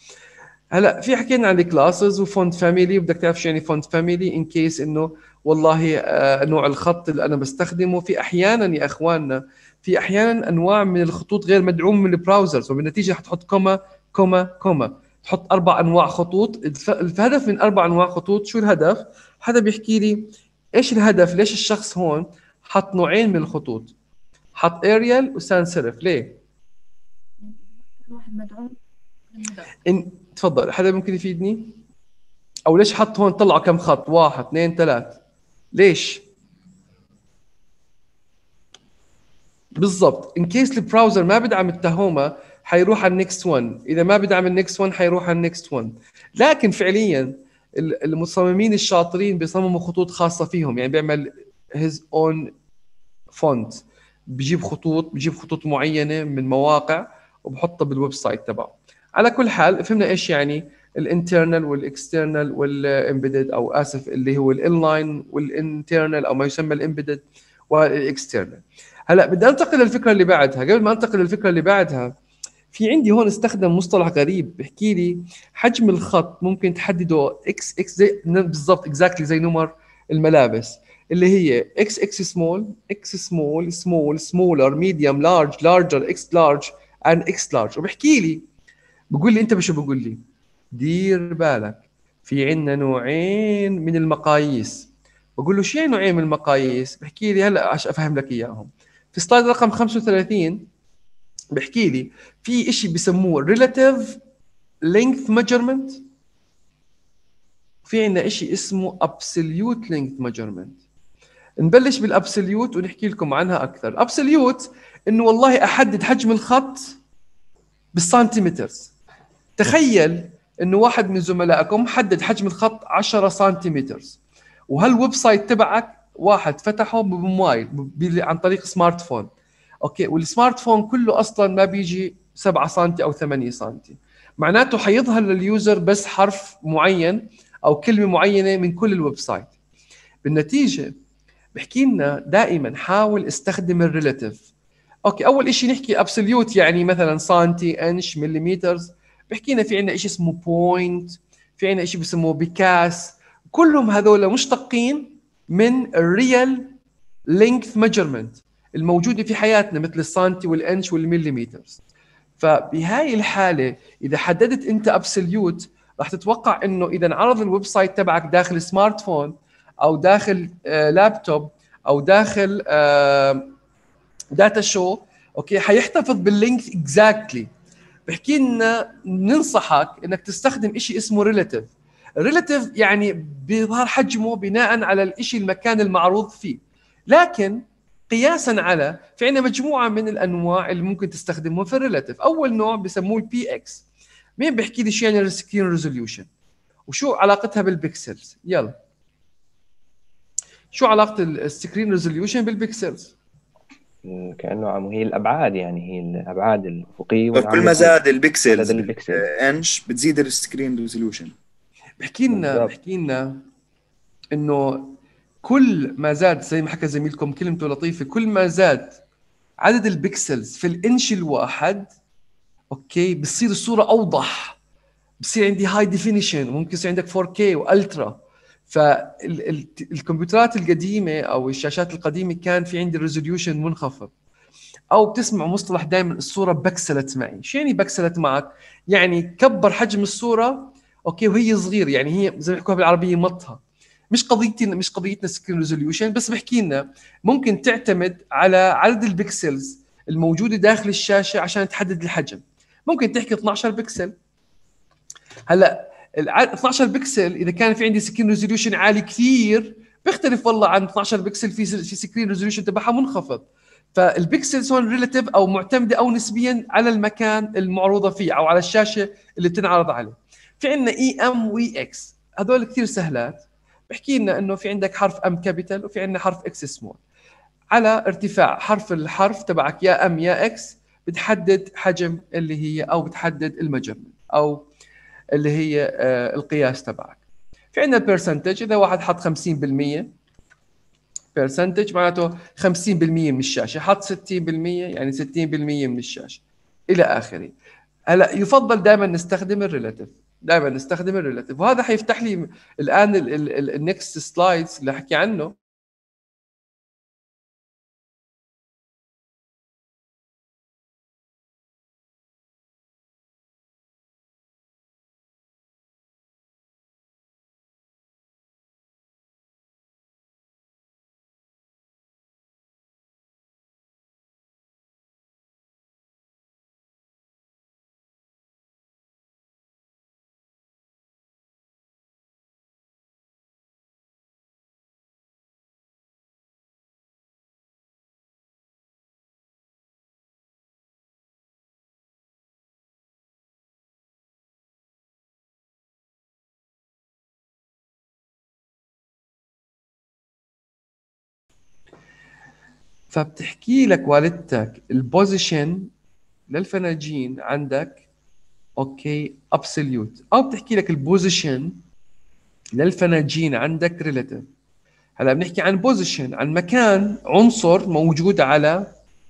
هلا في حكينا عن الكلاسز وفونت فاميلي، بدك تعرف شو يعني فونت فاميلي ان كيس انه والله نوع الخط اللي انا بستخدمه. في احيانا يا اخواننا في احيانا انواع من الخطوط غير مدعوم من البراوزرز، وبالنتيجه حتحط كوما كوما كوما، تحط 4 انواع خطوط. الهدف من 4 انواع خطوط شو الهدف؟ حدا بيحكي لي ايش الهدف؟ ليش الشخص هون حط نوعين من الخطوط، حط اريال وسان سيرف؟ ليه؟ واحد مدعوم. تفضل حدا ممكن يفيدني؟ او ليش حط هون طلعوا كم خط؟ 1 2 3. ليش؟ بالضبط ان كيس البراوزر ما بدعم التهومه حيروح على النكست 1، اذا ما بدعم النكست 1 حيروح على النكست 1. لكن فعليا المصممين الشاطرين بيصمموا خطوط خاصه فيهم، يعني بيعمل هيز اون فونت، بجيب خطوط معينه من مواقع وبحطها بالويب سايت تبعه. على كل حال فهمنا ايش يعني الانترنال والاكسترنال والامبيدد، او اسف اللي هو الانلاين والانترنال او ما يسمى الامبيدد والاكسترنال. هلا بدي انتقل للفكره اللي بعدها. قبل ما انتقل للفكره اللي بعدها، في عندي هون استخدم مصطلح غريب بحكي لي حجم الخط ممكن تحدده اكس زي بالضبط اكزاكتلي زي نمر الملابس اللي هي اكس سمول سمولر ميديوم لارج لارجر اكس لارج اند اكس لارج. وبحكي لي بقول لي انت بشو بقول لي؟ دير بالك في عندنا نوعين من المقاييس. بقول له شو يعني نوعين من المقاييس؟ بحكي لي هلا عشان افهم لك اياهم. في سلايد رقم 35 بحكي لي في شيء بسموه relative length measurement، في عندنا شيء اسمه absolute length measurement. نبلش بالابسوليوت ونحكي لكم عنها اكثر. الابسوليوت انه والله احدد حجم الخط بالسنتيمترز. تخيل انه واحد من زملائكم حدد حجم الخط 10 سنتيمتر، وهالويب سايت تبعك واحد فتحه بموبايل عن طريق سمارت فون، اوكي، والسمارت فون كله اصلا ما بيجي 7 سم او 8 سم، معناته حيظهر لليوزر بس حرف معين او كلمه معينه من كل الويب سايت. بالنتيجه بحكي لنا دائما حاول استخدم الريلاتيف. اوكي، اول شيء نحكي ابسوليوت، يعني مثلا سنتي، انش، مليمتر. بحكي لنا في عندنا شيء اسمه بوينت، في عندنا شيء بسموه بكاس، كلهم هذول مشتقين من الريال لينث ميجرمنت الموجوده في حياتنا مثل السنتي والانش والمليمتر. فبهاي الحاله اذا حددت انت ابسوليوت راح تتوقع انه اذا انعرض الويب سايت تبعك داخل سمارت فون او داخل لابتوب او داخل داتا شو، اوكي، حيحتفظ باللينك اكزاكتلي. بحكي لنا ننصحك انك تستخدم شيء اسمه ريلاتيف. الريلاتيف يعني بيظهر حجمه بناء على الشيء المكان المعروض فيه، لكن قياسا على في عندنا مجموعه من الانواع اللي ممكن تستخدمهم في الريلاتيف. اول نوع بسموه البي اكس. مين بيحكي لي شو يعني السكرين ريزوليوشن وشو علاقتها بالبكسلز؟ يلا، شو علاقه السكرين ريزوليوشن بالبكسلز؟ كأنه هي الأبعاد، يعني هي الأبعاد الأفقية كل ما والعمودية. زاد البكسلز عدد البكسل. انش بتزيد السكرين ريزوليوشن. بحكي لنا انه كل ما زاد زي ما حكى زميلكم كلمته لطيفه، كل ما زاد عدد البكسلز في الانش الواحد، اوكي، بتصير الصوره اوضح، بصير عندي هاي ديفينيشن، ممكن يصير عندك 4K والترا. فالكمبيوترات القديمه او الشاشات القديمه كان في عندي الريزوليوشن منخفض. او بتسمعوا مصطلح دائما الصوره بكسلت معي. شو يعني بكسلت معك؟ يعني كبر حجم الصوره، اوكي، وهي صغيره، يعني هي زي ما بيحكوها بالعربيه مطها. مش قضيتنا سكرين ريزوليوشن بس، بحكي لنا ممكن تعتمد على عدد البكسلز الموجوده داخل الشاشه عشان تحدد الحجم. ممكن تحكي 12 بكسل. هلا 12 بكسل اذا كان في عندي سكرين ريزوليوشن عالي كثير بيختلف والله عن 12 بكسل في سكرين ريزوليوشن تبعها منخفض. فالبكسلز هون ريلاتيف او معتمده او نسبيا على المكان المعروضه فيه او على الشاشه اللي بتنعرض عليه. في عندنا اي ام واي اكس، هذول كثير سهلات. بحكي لنا انه في عندك حرف ام كابيتال وفي عندنا حرف اكس سمول. على ارتفاع الحرف تبعك يا ام يا اكس بتحدد حجم اللي هي او بتحدد المجرمنت او اللي هي القياس تبعك. في عندنا البرسنتج، اذا واحد حط 50% برسنتج معناته 50% من الشاشه، حط 60% يعني 60% من الشاشه الى اخره. هلا يفضل دائما نستخدم الريلاتيف، وهذا حيفتح لي الان النكست سلايدز اللي احكي عنه. فبتحكي لك والدتك البوزيشن للفناجين عندك، اوكي، ابسوليوت، او بتحكي لك البوزيشن للفناجين عندك ريلاتيف. هلا بنحكي عن بوزيشن، عن مكان، عنصر موجود على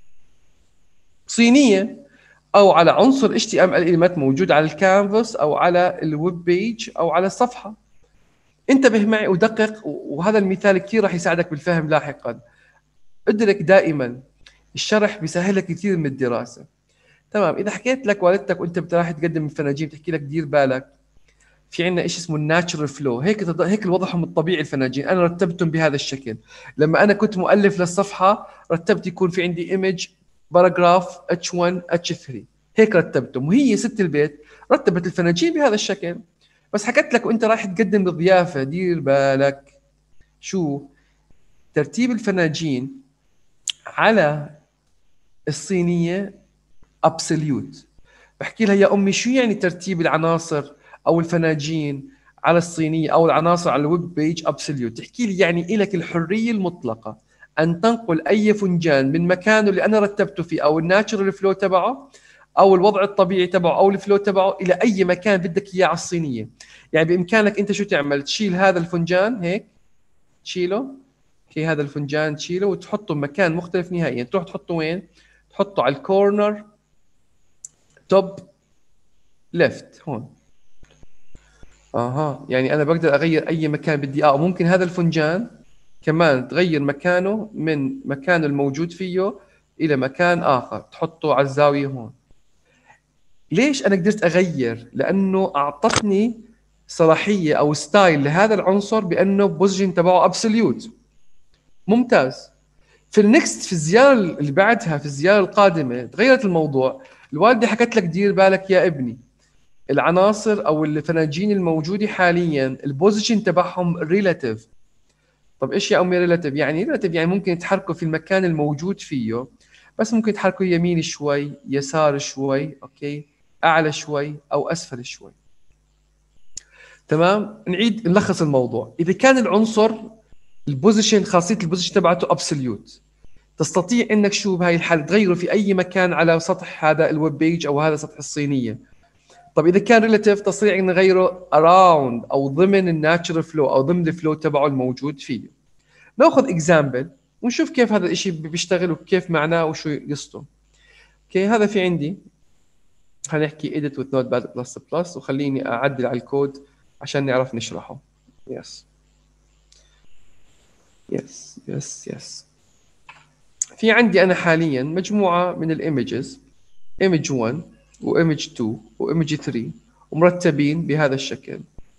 صينيه او على عنصر HTML element موجود على الكانفاس او على الويب بيج او على الصفحه. انتبه معي ودقق، وهذا المثال كثير راح يساعدك بالفهم لاحقا. ادرك دائما الشرح بيسهل لك كثير من الدراسه. تمام، اذا حكيت لك والدتك وانت رايح تقدم الفناجين بتحكي لك دير بالك في عندنا شيء اسمه الناتشرال فلو، هيك الوضعهم الطبيعي الفناجين، انا رتبتهم بهذا الشكل. لما انا كنت مؤلف للصفحه رتبت يكون في عندي ايمج باراجراف H1 H3، هيك رتبتهم. وهي ست البيت رتبت الفناجين بهذا الشكل. بس حكيت لك وانت رايح تقدم الضيافه دير بالك شو ترتيب الفناجين على الصينيه ابسوليوت. بحكي لها يا امي شو يعني ترتيب العناصر او الفناجين على الصينيه او العناصر على الويب بيج ابسوليوت؟ تحكي لي يعني لك الحريه المطلقه ان تنقل اي فنجان من مكانه اللي انا رتبته فيه او الناتشرال فلو تبعه او الوضع الطبيعي تبعه او الفلو تبعه الى اي مكان بدك اياه على الصينيه. يعني بامكانك انت شو تعمل؟ تشيل هذا الفنجان هيك، تشيله اوكي، هذا الفنجان تشيله وتحطه بمكان مختلف نهائيا. تروح تحطه وين؟ تحطه على الكورنر توب ليفت هون. يعني انا بقدر اغير اي مكان بدي ممكن هذا الفنجان كمان تغير مكانه من مكانه الموجود فيه الى مكان اخر، تحطه على الزاويه هون. ليش انا قدرت اغير؟ لانه اعطتني صلاحيه او ستايل لهذا العنصر بانه بوزيشن تبعه ابسوليوت. ممتاز. في النكست، في الزياره اللي بعدها، في الزياره القادمه تغيرت الموضوع. الوالده حكت لك دير بالك يا ابني، العناصر او الفناجين الموجوده حاليا البوزيشن تبعهم ريلاتيف. طب ايش يا امي ريلاتيف؟ يعني ريلاتيف يعني ممكن يتحركوا في المكان الموجود فيه، بس ممكن يتحركوا يمين شوي، يسار شوي، اوكي، اعلى شوي او اسفل شوي. تمام. نعيد نلخص الموضوع. اذا كان العنصر البوزيشن، خاصيه البوزيشن تبعته ابسوليوت، تستطيع انك شو بهاي الحاله تغيره في اي مكان على سطح هذا الويب بيج او هذا سطح الصينيه. طب اذا كان ريلاتيف تستطيع ان نغيره اراوند او ضمن الناتشرال فلو او ضمن الفلو تبعه الموجود فيه. ناخذ اكزامبل ونشوف كيف هذا الشيء بيشتغل وكيف معناه وشو قصته. اوكي، هذا في عندي، هنحكي edit with notepad++، وخليني اعدل على الكود عشان نعرف نشرحه. يس يس يس يس. في عندي انا حاليا مجموعه من الايمجز، ايمج 1 وايمج 2 وايمج 3، ومرتبين بهذا الشكل،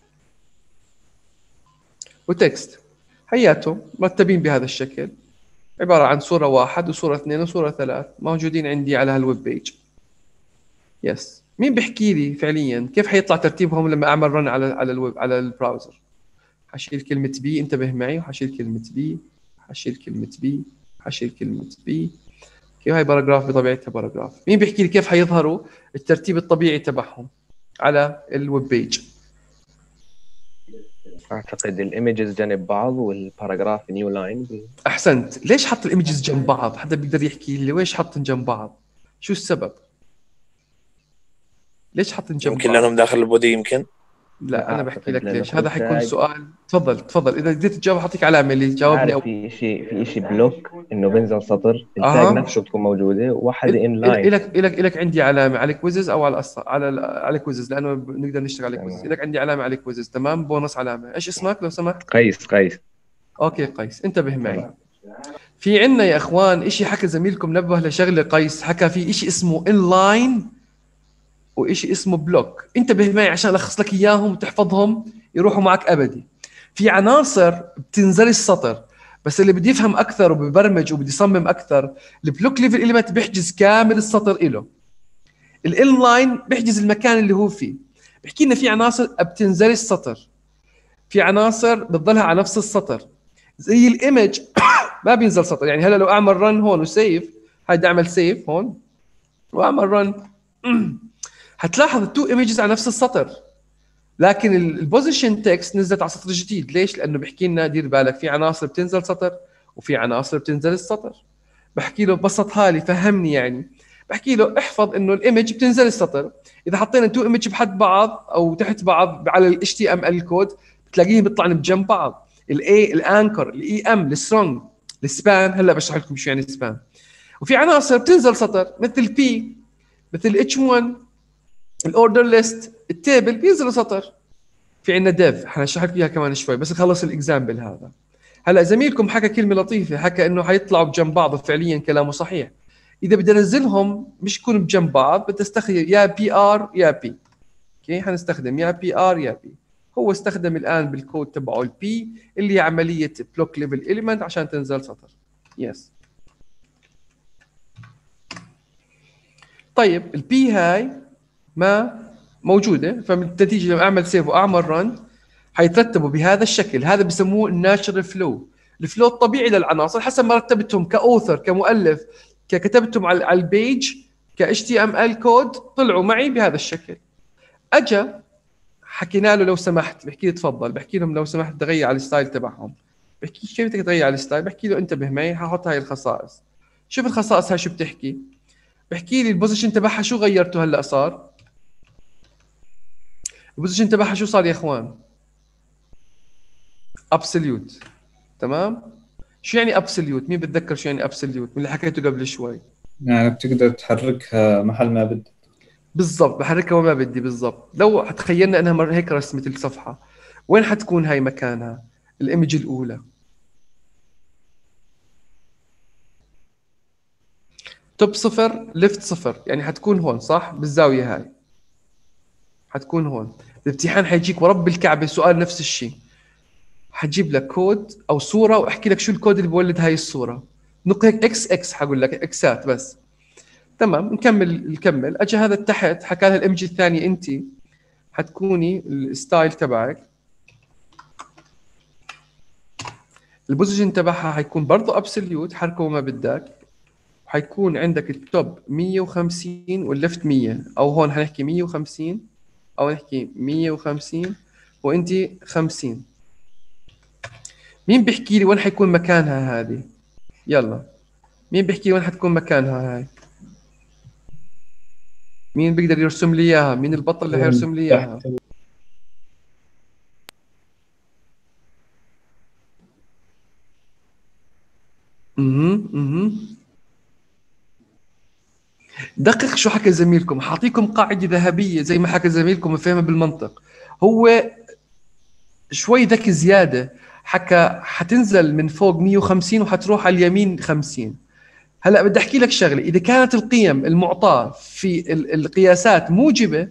وتكست حياتهم مرتبين بهذا الشكل، عباره عن صوره 1 وصوره 2 وصوره 3 موجودين عندي على هالويب بيج. يس. مين بيحكي لي فعليا كيف حيطلع ترتيبهم لما اعمل رن على الويب على البراوزر؟ حشيل كلمه بي، انتبه معي، وحشيل كلمه بي، حشيل كلمه بي، حشيل كلمه بي. كيف هاي باراجراف بطبيعتها باراجراف. مين بيحكي لي كيف حيظهروا الترتيب الطبيعي تبعهم على الويب بيج؟ اعتقد الايمجز جنب بعض والباراجراف نيو لاين. احسنت. ليش حط الايمجز جنب بعض؟ حدا بيقدر يحكي لي ليش حطن جنب بعض؟ شو السبب؟ ليش حطن جنب يمكن بعض؟ لانهم داخل البودي يمكن. لا انا بحكي لك ليش. هذا حيكون سؤال. تفضل اذا قدرت تجاوب اعطيك علامه اللي جاوبني. او في شيء بلوك انه بنزل سطر التاج نفسه بتكون موجوده، واحده ان لاين. لك عندي علامه على كويزز او على كويزز، لانه بنقدر نشتغل على كويزز. لك عندي علامه على كويزز. تمام، بونص علامه. ايش اسمك لو سمحت؟ قيس. اوكي قيس، انتبه معي. في عندنا يا اخوان شيء حكى زميلكم، نبه لشغله قيس، حكى في شيء اسمه ان لاين وشيء اسمه بلوك. انتبه معي عشان الخص لك اياهم وتحفظهم يروحوا معك ابدي. في عناصر بتنزل السطر، بس اللي بدي يفهم اكثر وببرمج وبدي يصمم اكثر، البلوك ليفل اليمنت بيحجز كامل السطر له. الان لاين بيحجز المكان اللي هو فيه. بحكي لنا في عناصر بتنزل السطر، في عناصر بتضلها على نفس السطر. زي الايمج ما بينزل سطر. يعني هلا لو اعمل رن هون وسيف، هيدا اعمل سيف هون واعمل رن، هتلاحظ التو ايمجز على نفس السطر، لكن البوزيشن تكست نزلت على سطر جديد. ليش؟ لانه بحكي لنا دير بالك في عناصر بتنزل سطر وفي عناصر بتنزل السطر. بحكي له بسطها لي، فهمني. يعني بحكي له احفظ انه الايمج بتنزل السطر. اذا حطينا تو ايمج بحد بعض او تحت بعض على الاتش تي ام ال كود بتلاقيهم بيطلعوا بجنب بعض. الاي الانكر، الاي ام السترونج، السبان. هلا بشرح لكم شو يعني سبان. وفي عناصر بتنزل سطر مثل بي، مثل اتش 1، الاوردر ليست، التيبل بينزل سطر. في عندنا ديف، حنشرح لك اياها كمان شوي بس نخلص الاكزامبل هذا. هلا زميلكم حكى كلمه لطيفه، حكى انه حيطلعوا بجنب بعض، فعليا كلامه صحيح. اذا بدي انزلهم مش يكونوا بجنب بعض، بدي استخدم يا بي ار يا بي. اوكي، حنستخدم يا بي ار يا بي. هو استخدم الان بالكود تبعه البي اللي هي عمليه بلوك ليفل اليمنت عشان تنزل سطر. يس. طيب البي هاي ما موجوده، فبالنتيجه لما اعمل سيف واعمل رن حيترتبوا بهذا الشكل. هذا بسموه الناتشرال فلو، الفلو الطبيعي للعناصر حسب ما رتبتهم كاوثر كمؤلف ككتبتهم على البيج ك HTML كود طلعوا معي بهذا الشكل. اجا حكينا له لو سمحت، بحكي لي تفضل، بحكي لهم لو سمحت تغير على الستايل تبعهم. بحكي كيف بدك تغير على الستايل؟ بحكي له انتبه معي ححط هاي الخصائص. شوف الخصائص هاي شو بتحكي. بحكي لي البوزيشن تبعها شو غيرته هلا صار. البوزيشن تبعها شو صار يا اخوان؟ ابسوليوت. تمام؟ شو يعني ابسوليوت؟ مين بتذكر شو يعني ابسوليوت من اللي حكيته قبل شوي؟ يعني بتقدر تحركها محل ما بدك. بالضبط، بحركها وما بدي. بالضبط. لو تخيلنا انها هيك رسمت الصفحه، وين حتكون هاي مكانها؟ الايمج الاولى. توب 0 ليفت 0، يعني حتكون هون صح؟ بالزاويه هاي حتكون هون. الامتحان حيجيك ورب الكعبه سؤال نفس الشيء، حجيب لك كود او صوره واحكي لك شو الكود اللي بولد هاي الصوره، نقطه هيك اكس اكس، حقول لك اكسات بس. تمام، نكمل. اجى هذا تحت حكى لها الايمج الثانيه انت حتكوني الستايل تبعك، البوزيشن تبعها حيكون برضه ابسوليوت، حركه وما بدك، وحيكون عندك التوب 150 والليفت 100، او هون حنحكي 150 او نحكي 150 وانت 50. مين بيحكي لي وين حيكون مكانها هذه؟ يلا مين بيحكي لي وين حتكون مكانها هاي؟ مين بيقدر يرسم لي اياها؟ مين البطل اللي حيرسم لي اياها؟ تحت دقق شو حكى زميلكم، حاعطيكم قاعدة ذهبية زي ما حكى زميلكم وفهمها بالمنطق. هو شوي ذكي زيادة، حكى حتنزل من فوق 150 وحتروح على اليمين 50. هلا بدي احكي لك شغله، اذا كانت القيم المعطاه في القياسات موجبه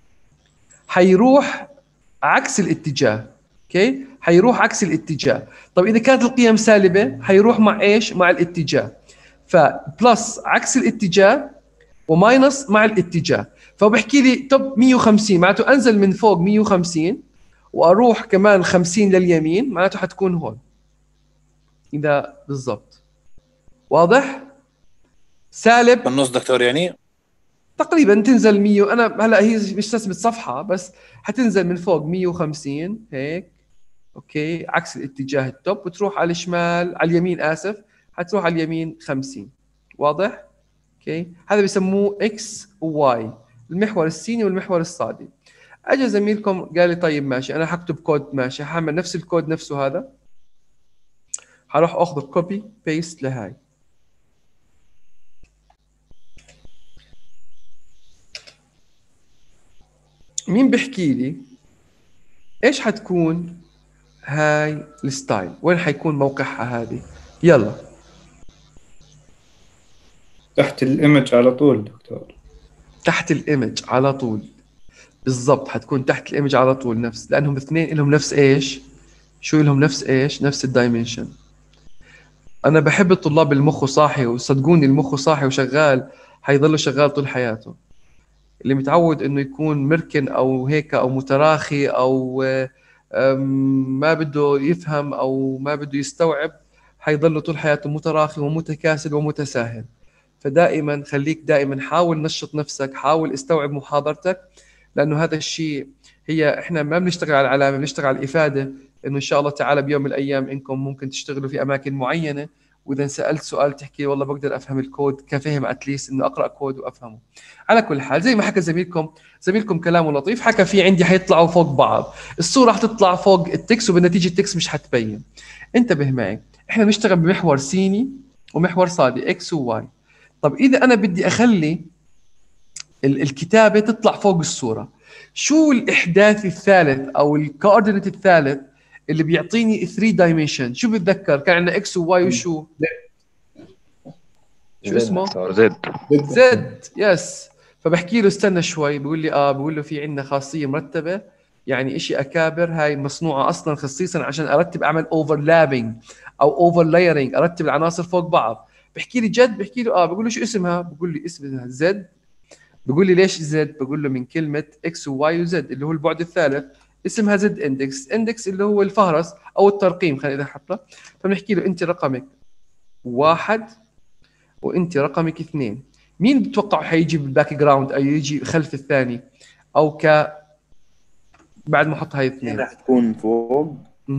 حيروح عكس الاتجاه. اوكي، حيروح عكس الاتجاه. طب اذا كانت القيم سالبه حيروح مع ايش؟ مع الاتجاه. فبلس عكس الاتجاه وماينس مع الاتجاه. فبحكي لي توب 150 معناته انزل من فوق 150 واروح كمان 50 لليمين، معناته حتكون هون. اذا بالضبط واضح؟ سالب بالنص دكتور يعني تقريبا تنزل 100. انا هلا هي مش رسمه صفحه بس، حتنزل من فوق 150 هيك. اوكي، عكس الاتجاه التوب، وتروح على الشمال على اليمين، اسف، حتروح على اليمين 50. واضح؟ اوكي، هذا بيسموه اكس وواي، المحور السيني والمحور الصادي. اجى زميلكم قال لي طيب ماشي، انا حكتب كود ماشي، حعمل نفس الكود نفسه هذا، حروح اخذ كوبي بيست لهاي. مين بيحكي لي ايش حتكون هاي الستايل؟ وين حيكون موقعها هذه؟ يلا تحت الايمج على طول دكتور. تحت الايمج على طول. بالضبط، حتكون تحت الايمج على طول، نفس، لانهم الاثنين لهم نفس ايش؟ شو لهم نفس ايش؟ نفس الدايمنشن. انا بحب الطلاب المخ صاحي، وصدقوني المخ صاحي وشغال، حيضل شغال طول حياته. اللي متعود انه يكون مركن او هيك او متراخي او ما بده يفهم او ما بده يستوعب، حيضل طول حياته متراخي ومتكاسل ومتساهل. فدائما خليك دائما حاول نشط نفسك، حاول استوعب محاضرتك، لانه هذا الشيء هي احنا ما بنشتغل على العلامه، بنشتغل على الافاده، انه ان شاء الله تعالى بيوم من الايام انكم ممكن تشتغلوا في اماكن معينه، واذا سالت سؤال تحكي والله بقدر افهم الكود كفهم، اتليست انه اقرا كود وافهمه. على كل حال زي ما حكى زميلكم كلامه لطيف، حكى في عندي حيطلعوا فوق بعض، الصوره حتطلع فوق التكست وبالنتيجه التكست مش حتبين. انتبه معي، احنا بنشتغل بمحور سيني ومحور صادي اكس وواي. طب اذا انا بدي اخلي الكتابه تطلع فوق الصوره، شو الاحداث الثالث او الكوردينيت الثالث اللي بيعطيني 3 دايمنشن؟ شو بتذكر؟ كان عندنا اكس وواي وشو اسمه؟ زد. زد. يس. فبحكي له استنى شوي، بيقول لي بقول له في عندنا خاصيه مرتبه، يعني إشي اكابر، هاي مصنوعه اصلا خصيصا عشان ارتب، اعمل اوفرلابينج او اوفر لايرنج، ارتب العناصر فوق بعض. بحكي لي جد؟ بحكي له بقول له شو اسمها؟ بقول لي اسمها زد. بقول لي ليش زد؟ بقول له من كلمه اكس وواي وزد اللي هو البعد الثالث، اسمها زد اندكس اللي هو الفهرس او الترقيم، خلينا نحطه. فبنحكي له انت رقمك 1 وانت رقمك 2. مين بتتوقعوا حيجي بالباك جراوند او يجي خلف الثاني او بعد ما احط هاي 2 راح تكون فوق.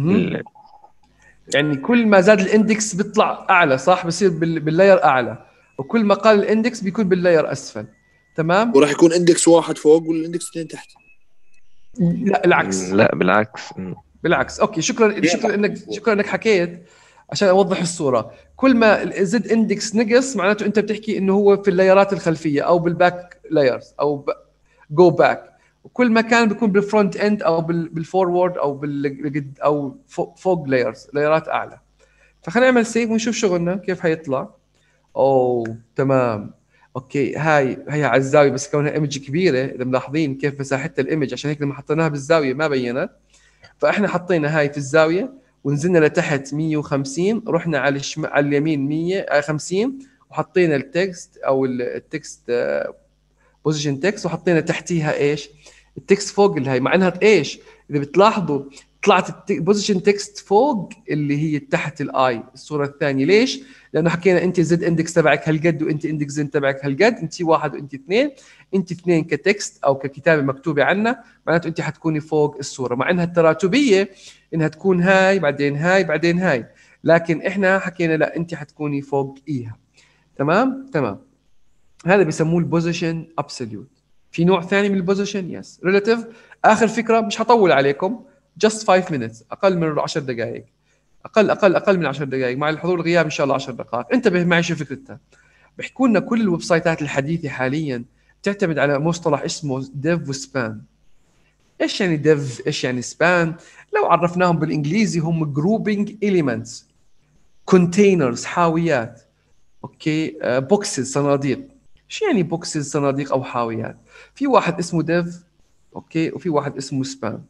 يعني كل ما زاد الاندكس بيطلع اعلى، صح؟ بصير باللاير اعلى، وكل ما قل الاندكس بيكون باللاير اسفل. تمام. وراح يكون اندكس 1 فوق والاندكس 2 تحت. لا العكس. لا بالعكس. بالعكس. اوكي شكرا انك حكيت عشان اوضح الصوره. كل ما زد اندكس نقص معناته انت بتحكي انه هو في اللايرات الخلفيه او بالباك لايرز او جو باك، وكل ما كان بيكون بالفرونت اند او بالفورورد او او فوق لايرات اعلى. فخلينا نعمل سيف ونشوف شغلنا كيف حيطلع. تمام. اوكي هي على الزاويه بس كونها ايمج كبيره، اذا ملاحظين كيف مساحتها الايمج، عشان هيك لما حطيناها بالزاويه ما بينت. فاحنا حطينا هاي في الزاويه ونزلنا لتحت 150، رحنا على على اليمين 150 وحطينا التكست او التكست بوزيشن تكست، وحطينا تحتيها ايش؟ التكست فوق اللي هي، مع انها ايش اذا بتلاحظوا طلعت البوزيشن تكست فوق اللي هي تحت الاي الصوره الثانيه. ليش؟ لانه حكينا انت زد اندكس تبعك هالقد وانت اندكس زد تبعك هالقد، انت 1 وانت 2. انت 2 كتكست او ككتابه مكتوبه عنا، معناته انت حتكوني فوق الصوره، مع انها التراتبيه انها تكون هاي بعدين هاي بعدين هاي، لكن احنا حكينا لا انت حتكوني فوق ايها. تمام. هذا بيسموه البوزيشن ابسوليوت. في نوع ثاني من البوزيشن يس ريلاتيف. اخر فكره مش هطول عليكم، just 5 minutes، اقل من 10 دقائق، اقل من 10 دقائق، مع الحضور والغياب ان شاء الله 10 دقائق. انتبه معي شو فكرتها. بيحكوا لنا كل الويب سايتات الحديثه حاليا تعتمد على مصطلح اسمه ديف وسبان. ايش يعني ديف؟ ايش يعني سبان؟ لو عرفناهم بالانجليزي هم جروبينج اليمنتس، كونتينرز حاويات، اوكي، بوكسز صناديق. شو يعني بوكسز صناديق او حاويات؟ في واحد اسمه ديف، اوكي، وفي واحد اسمه سبان.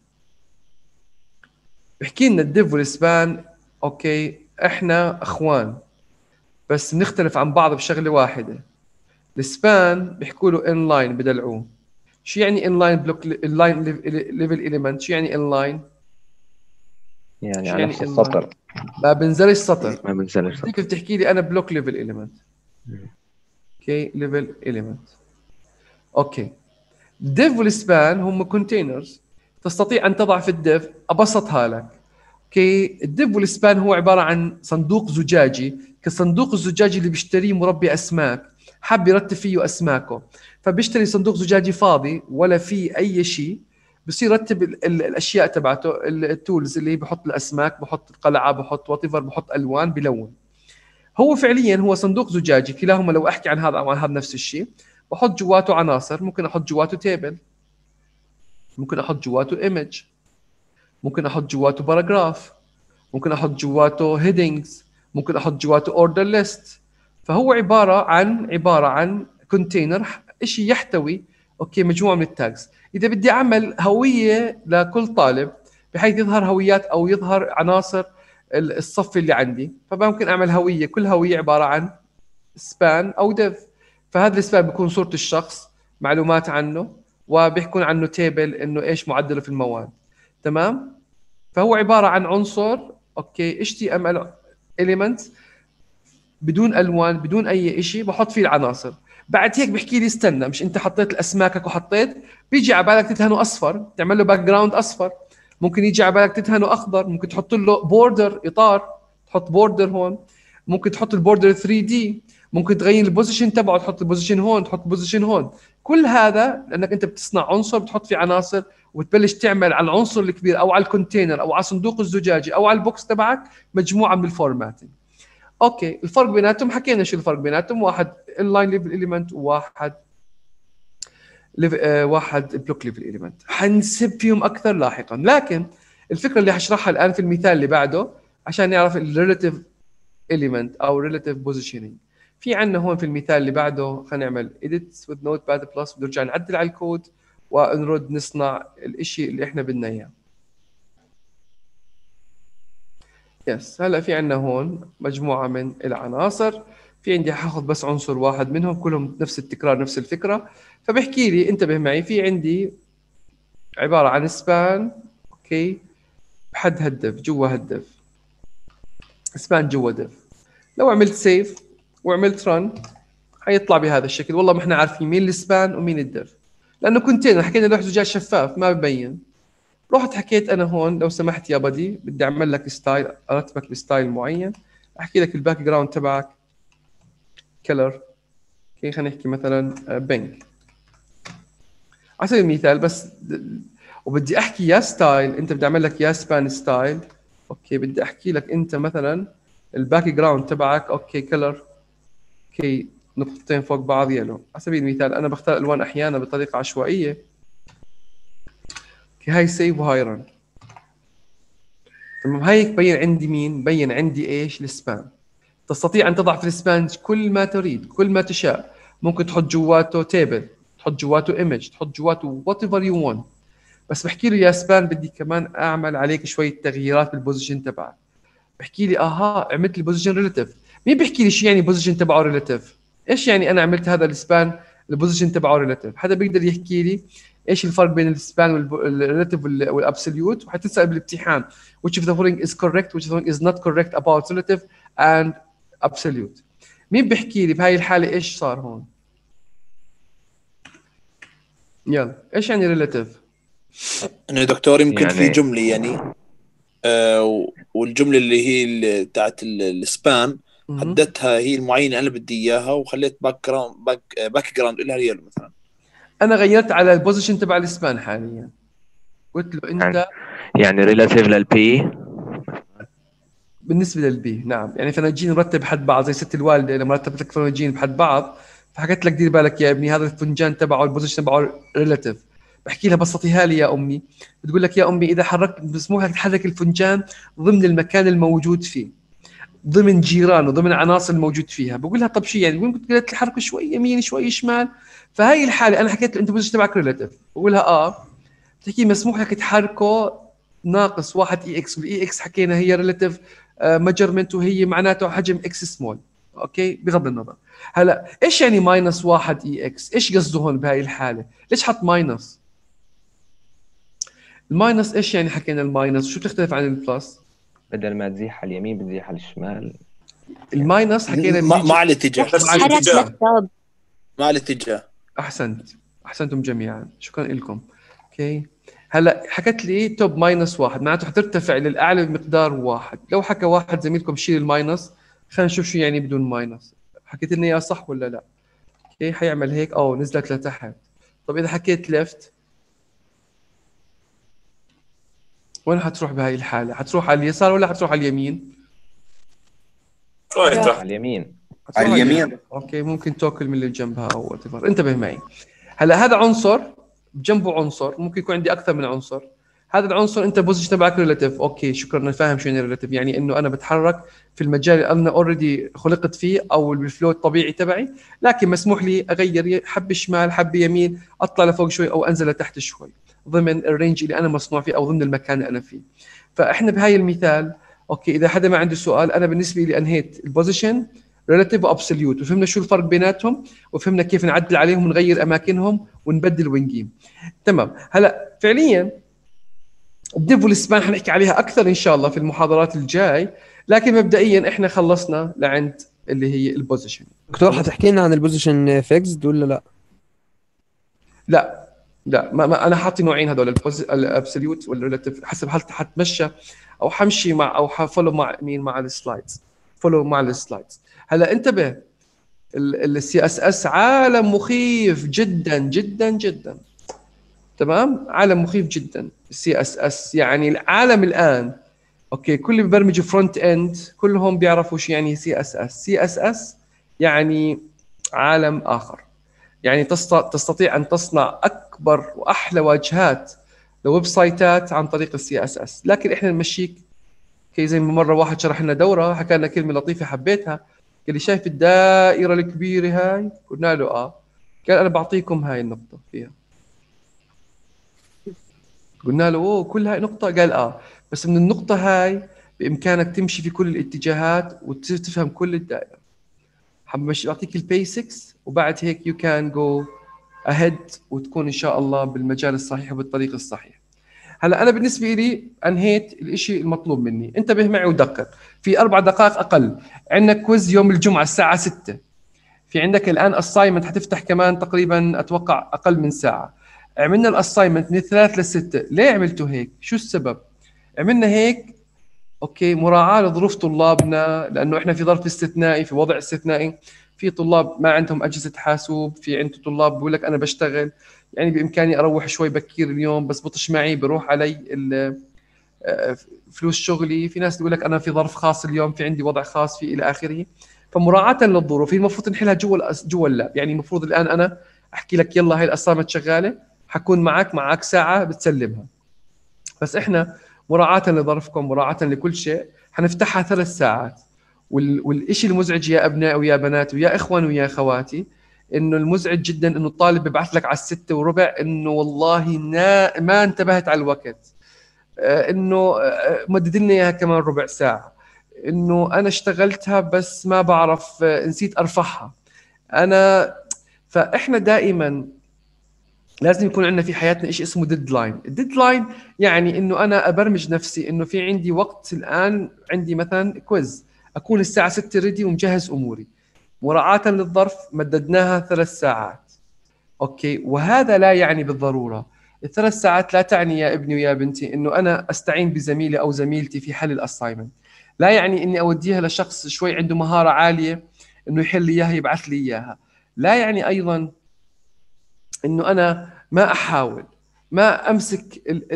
بحكي لنا الديف والسبان، اوكي، احنا اخوان بس بنختلف عن بعض بشغله واحده. السبان بيحكوا له ان لاين بدلعوه. شو يعني ان لاين بلوك اللاين ليفل اليمنت؟ شو يعني ان لاين؟ يعني على نفس السطر، ما بنزلش سطر، ما بنزلش سطر. كيف بتحكي لي انا بلوك ليفل اليمنت؟ اوكي ليفل اليمنت. اوكي الديف والسبان هم كونتينرز تستطيع ان تضع في الديف. ابسطها لك، اوكي، الديف والسبان هو عباره عن صندوق زجاجي، كالصندوق الزجاجي اللي بيشتريه مربي اسماك حاب يرتب فيه اسماكه، فبيشتري صندوق زجاجي فاضي ولا فيه اي شيء، بصير يرتب الاشياء تبعته، التولز اللي بحط الاسماك، بحط القلعه، بحط واتيفر، بحط الوان، بلون. هو فعليا هو صندوق زجاجي، كلاهما لو احكي عن هذا او عن هذا نفس الشيء. بحط جواته عناصر، ممكن احط جواته تيبل، ممكن احط جواته ايمج، ممكن احط جواته باراجراف، ممكن احط جواته هيدنجز، ممكن احط جواته اوردر ليست. فهو عباره عن كونتينر، شيء يحتوي اوكي مجموعه من التاجز. اذا بدي اعمل هويه لكل طالب بحيث يظهر هويات او يظهر عناصر الصف اللي عندي، فممكن اعمل هويه، كل هويه عباره عن سبان او ديف. فهذا السبان بيكون صوره الشخص، معلومات عنه، وبيكون عنه تيبل انه ايش معدله في المواد. تمام. فهو عباره عن عنصر، اوكي، HTML elements بدون الوان بدون اي شيء، بحط فيه العناصر. بعد هيك بحكي لي استنى، مش انت حطيت الاسماكك وحطيت، بيجي على بالك تدهنه اصفر، تعمل له باك جراوند اصفر، ممكن يجي على بالك تدهنه اخضر، ممكن تحط له بوردر اطار، تحط بوردر هون، ممكن تحط البوردر 3D، ممكن تغير البوزيشن تبعه، تحط البوزيشن هون، تحط البوزيشن هون. كل هذا لانك انت بتصنع عنصر بتحط فيه عناصر، وتبلش تعمل على العنصر الكبير او على الكونتينر او على صندوق الزجاجي او على البوكس تبعك مجموعه من الفورماتنج. اوكي الفرق بيناتهم حكينا شو الفرق بيناتهم، واحد انلاين ليفل اليمنت وواحد واحد بلوك ليفل اليمنت. حنسب فيهم اكثر لاحقا، لكن الفكره اللي حشرحها الان في المثال اللي بعده عشان نعرف الريلاتيف اليمنت او ريلاتيف بوزيشننج. في عندنا هون في المثال اللي بعده، خلينا نعمل edit with notepad plus، بنرجع نعدل على الكود ونرد نصنع الاشي اللي احنا بدنا اياه. يس هلا في عندنا هون مجموعه من العناصر، في عندي حاخذ بس عنصر واحد منهم، كلهم نفس التكرار نفس الفكره. فبحكي لي انتبه معي، في عندي عباره عن سبان، اوكي، بحد هدف جوا هدف، سبان جوا ديف. لو عملت سيف وعملت رن حيطلع بهذا الشكل. والله ما احنا عارفين مين السبان ومين الديف، لانه كونتينر حكينا لوح زجاج شفاف ما ببين. رحت حكيت انا هون لو سمحت يا بدي بدي اعمل لك ستايل، ارتبك لستايل معين، احكي لك الباك جراوند تبعك كلر، اوكي خلينا نحكي مثلا بينك على سبيل المثال بس. وبدي احكي يا ستايل، انت بدي اعمل لك يا سبان ستايل، اوكي بدي احكي لك انت مثلا الباك جراوند تبعك اوكي كلر، اوكي نقطتين فوق بعض يلو. على سبيل المثال انا بختار الوان احيانا بطريقه عشوائيه، اوكي هاي سيف وهاي رن. تمام هيك بين عندي مين؟ بين عندي ايش؟ السبان. تستطيع ان تضع في السبان كل ما تريد، كل ما تشاء. ممكن تحط جواته تيبل، تحط جواته ايمج، تحط جواته وات ايفر يو وانت. بس بحكي له يا سبان بدي كمان اعمل عليك شويه تغييرات بالبوزيشن تبعك. بحكي لي عملت لي بوزيشن ريلاتيف. مين بيحكي لي شو يعني بوزيشن تبعه ريلاتيف؟ ايش يعني انا عملت هذا السبان البوزيشن تبعه ريلاتيف؟ حدا بيقدر يحكي لي ايش الفرق بين السبان والريلاتيف والابسوليوت؟ وحتسال بالامتحان which of the following is correct which of the following is not correct about relative and absolute. مين بيحكي لي بهاي الحاله ايش صار هون؟ يلا ايش يعني ريلاتيف؟ انه دكتور يمكن يعني- في جمله يعني والجمله اللي هي بتاعت السبان حددتها هي المعينه انا بدي اياها، وخليت باك جراوند لها يلو مثلا. انا غيرت على البوزيشن تبع السبان حاليا، قلت له انت يعني ريلاتيف للبي بالنسبه للبي. نعم يعني فناجين نرتب حد بعض زي ست الوالده لما رتبت لك فناجين بحد بعض، فحكيت لك دير بالك يا ابني هذا الفنجان تبعه البوزيشن تبعه ريلاتيف. بحكي لها بسطيها لي يا امي، بتقول لك يا امي اذا حركت مسموح لك تحرك الفنجان ضمن المكان الموجود فيه، ضمن جيرانه، ضمن عناصر الموجود فيها. بقول لها طب شو يعني؟ بقول كنت قلت الحركه شوي يمين شوي شمال. فهي الحاله انا حكيت له انت البوزيشن تبعك ريلاتيف، بقول لها بتحكي مسموح لك تحركه ناقص 1 اي اكس، والاي اكس حكينا هي ريلاتيف ميجرمنت وهي معناته حجم اكس سمول، اوكي بغض النظر. هلا ايش يعني ماينس 1 اي اكس؟ ايش قصده هون بهاي الحاله؟ ليش حط ماينس؟ الماينس ايش يعني حكينا الماينس؟ شو بتختلف عن البلس؟ بدل ما تزيح على اليمين بتزيح على الشمال. الماينس حكينا مع الاتجاه، مع الاتجاه. مع الاتجاه. احسنتم جميعا، شكرا لكم. اوكي هلا حكت لي توب ماينس 1 معناته حترتفع للاعلى بمقدار 1. لو حكى واحد زميلكم شيل الماينس، خلينا نشوف شو يعني بدون ماينس. حكيت لنا اياه صح ولا لا؟ اوكي حيعمل هيك نزلت لتحت. طب اذا حكيت ليفت وين حتروح بهاي الحاله؟ حتروح على اليسار ولا حتروح على اليمين؟ على اليمين. على اليمين. اوكي ممكن توكل من اللي جنبها او whatever. انتبه معي. هلا هذا عنصر بجنبه عنصر، ممكن يكون عندي اكثر من عنصر. هذا العنصر انت بوزيشن تبعك ريلاتيف، اوكي شكرا انا فاهم شو يعني ريلاتيف. يعني انه انا بتحرك في المجال اللي انا اوريدي خلقت فيه او بالفلو الطبيعي تبعي، لكن مسموح لي اغير حب شمال حب يمين، اطلع لفوق شوي او انزل لتحت شوي ضمن الرينج اللي انا مصنوع فيه او ضمن المكان اللي انا فيه. فاحنا بهاي المثال اوكي اذا حدا ما عنده سؤال، انا بالنسبه لي انهيت البوزيشن ريلاتيف وابسوليوت، وفهمنا شو الفرق بيناتهم، وفهمنا كيف نعدل عليهم ونغير اماكنهم ونبدل ونقيم. تمام. هلا فعليا الديف والسبان حنحكي عليها اكثر ان شاء الله في المحاضرات الجاي، لكن مبدئيا احنا خلصنا لعند اللي هي البوزيشن. دكتور حتحكي لنا عن البوزيشن فيكسد ولا لا؟ لا ما انا حاطي نوعين هذول، الابسوليوت والريلاتيف، حسب هل حتمشى او حمشي مع او حفولو مع مين مع السلايدز. فولو مع السلايدز. هلا انتبه، السي اس اس عالم مخيف جدا جدا جدا. تمام، عالم مخيف جدا السي اس اس. يعني العالم الان اوكي كل اللي ببرمجوا فرونت اند كلهم بيعرفوا شو يعني سي اس اس. سي اس اس يعني عالم اخر. يعني تستطيع ان تصنع اكبر واحلى واجهات لويب سايتات عن طريق السي اس اس، لكن احنا نمشيك كي زي ما مره واحد شرح لنا دوره حكى لنا كلمه لطيفه حبيتها، قال لي شايف الدائره الكبيره هاي؟ قلنا له قال انا بعطيكم هاي النقطه فيها. قلنا له كل هاي نقطه؟ قال بس من النقطه هاي بامكانك تمشي في كل الاتجاهات وتفهم كل الدائره. حبمشي اعطيك البيسكس وبعد هيك يو كان جو اهيد وتكون ان شاء الله بالمجال الصحيح وبالطريق الصحيح. هلا انا بالنسبه لي انهيت الإشي المطلوب مني، انتبه معي ودقق. في 4 دقائق اقل، عندنا كويز يوم الجمعه الساعه 6، في عندك الان اساينمنت حتفتح كمان تقريبا اتوقع اقل من ساعه. عملنا الاساينمنت من 3 ل6، ليه عملتوا هيك؟ شو السبب؟ عملنا هيك اوكي مراعاه لظروف طلابنا، لانه احنا في ظرف استثنائي، في وضع استثنائي. في طلاب ما عندهم اجهزه حاسوب، في عنده طلاب بقول لك انا بشتغل، يعني بامكاني اروح شوي بكير اليوم بس بطش معي بروح علي فلوس شغلي. في ناس تقول لك انا في ظرف خاص اليوم، في عندي وضع خاص في الى اخره. فمراعاه للظروف هي المفروض نحلها جوا اللاب. يعني المفروض الان انا احكي لك يلا هاي الاسامه شغاله، حكون معك ساعه بتسلمها. بس احنا مراعاه لظرفكم، مراعاه لكل شيء، حنفتحها 3 ساعات. والشيء المزعج يا ابناء ويا بنات ويا اخوان ويا اخواتي، انه المزعج جدا انه الطالب ببعث لك على 6:15 انه والله ما انتبهت على الوقت، انه مدد لنا اياها كمان ربع ساعه، انه انا اشتغلتها بس ما بعرف نسيت ارفعها انا. فاحنا دائما لازم يكون عندنا في حياتنا شيء اسمه ديدلاين. الديدلاين يعني انه انا ابرمج نفسي انه في عندي وقت، الان عندي مثلا كويز، اكون الساعه 6 ريدي ومجهز اموري. مراعاه للظرف مددناها 3 ساعات. اوكي، وهذا لا يعني بالضروره ال3 ساعات لا تعني يا ابني ويا بنتي انه انا استعين بزميلي او زميلتي في حل الاساينمنت. لا يعني اني اوديها لشخص شوي عنده مهاره عاليه انه يحل لي اياها يبعث لي اياها. لا يعني ايضا انه انا ما احاول، ما امسك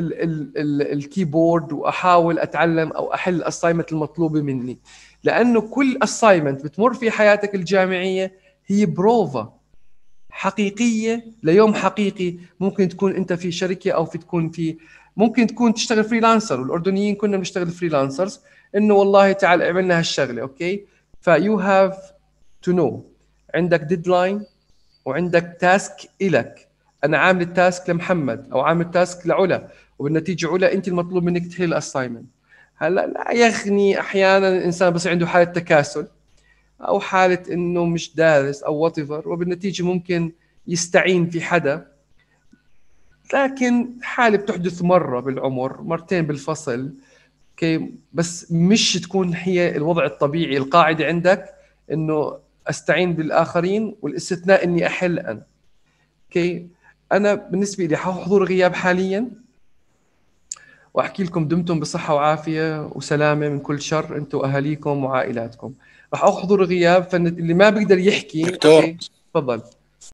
الكيبورد واحاول اتعلم او احل الاساينمنت المطلوبه مني. لانه كل اساينمنت بتمر في حياتك الجامعيه هي بروفا حقيقيه ليوم حقيقي. ممكن تكون انت في شركه او ممكن تكون تشتغل فريلانسر، والاردنيين كنا بنشتغل فريلانسرز، انه والله تعال عملنا هالشغله. اوكي، فيو هاف تو نو عندك ديدلاين وعندك تاسك إلك. أنا عامل التاسك لمحمد أو عامل التاسك لعلا، وبالنتيجة علا أنت المطلوب منك تحل الأسايمنت. هلا لا يغني أحيانا الإنسان بس عنده حالة تكاسل أو حالة إنه مش دارس أو whatever، وبالنتيجة ممكن يستعين في حدا. لكن حالة بتحدث مرة بالعمر، مرتين بالفصل. اوكي، بس مش تكون هي الوضع الطبيعي. القاعدة عندك إنه استعين بالاخرين والاستثناء اني احل انا. اوكي، انا بالنسبه لي حضور غياب حاليا، واحكي لكم دمتم بصحه وعافيه وسلامه من كل شر انتم واهاليكم وعائلاتكم. راح احضر غياب، فاللي ما بيقدر يحكي دكتور. اوكي تفضل.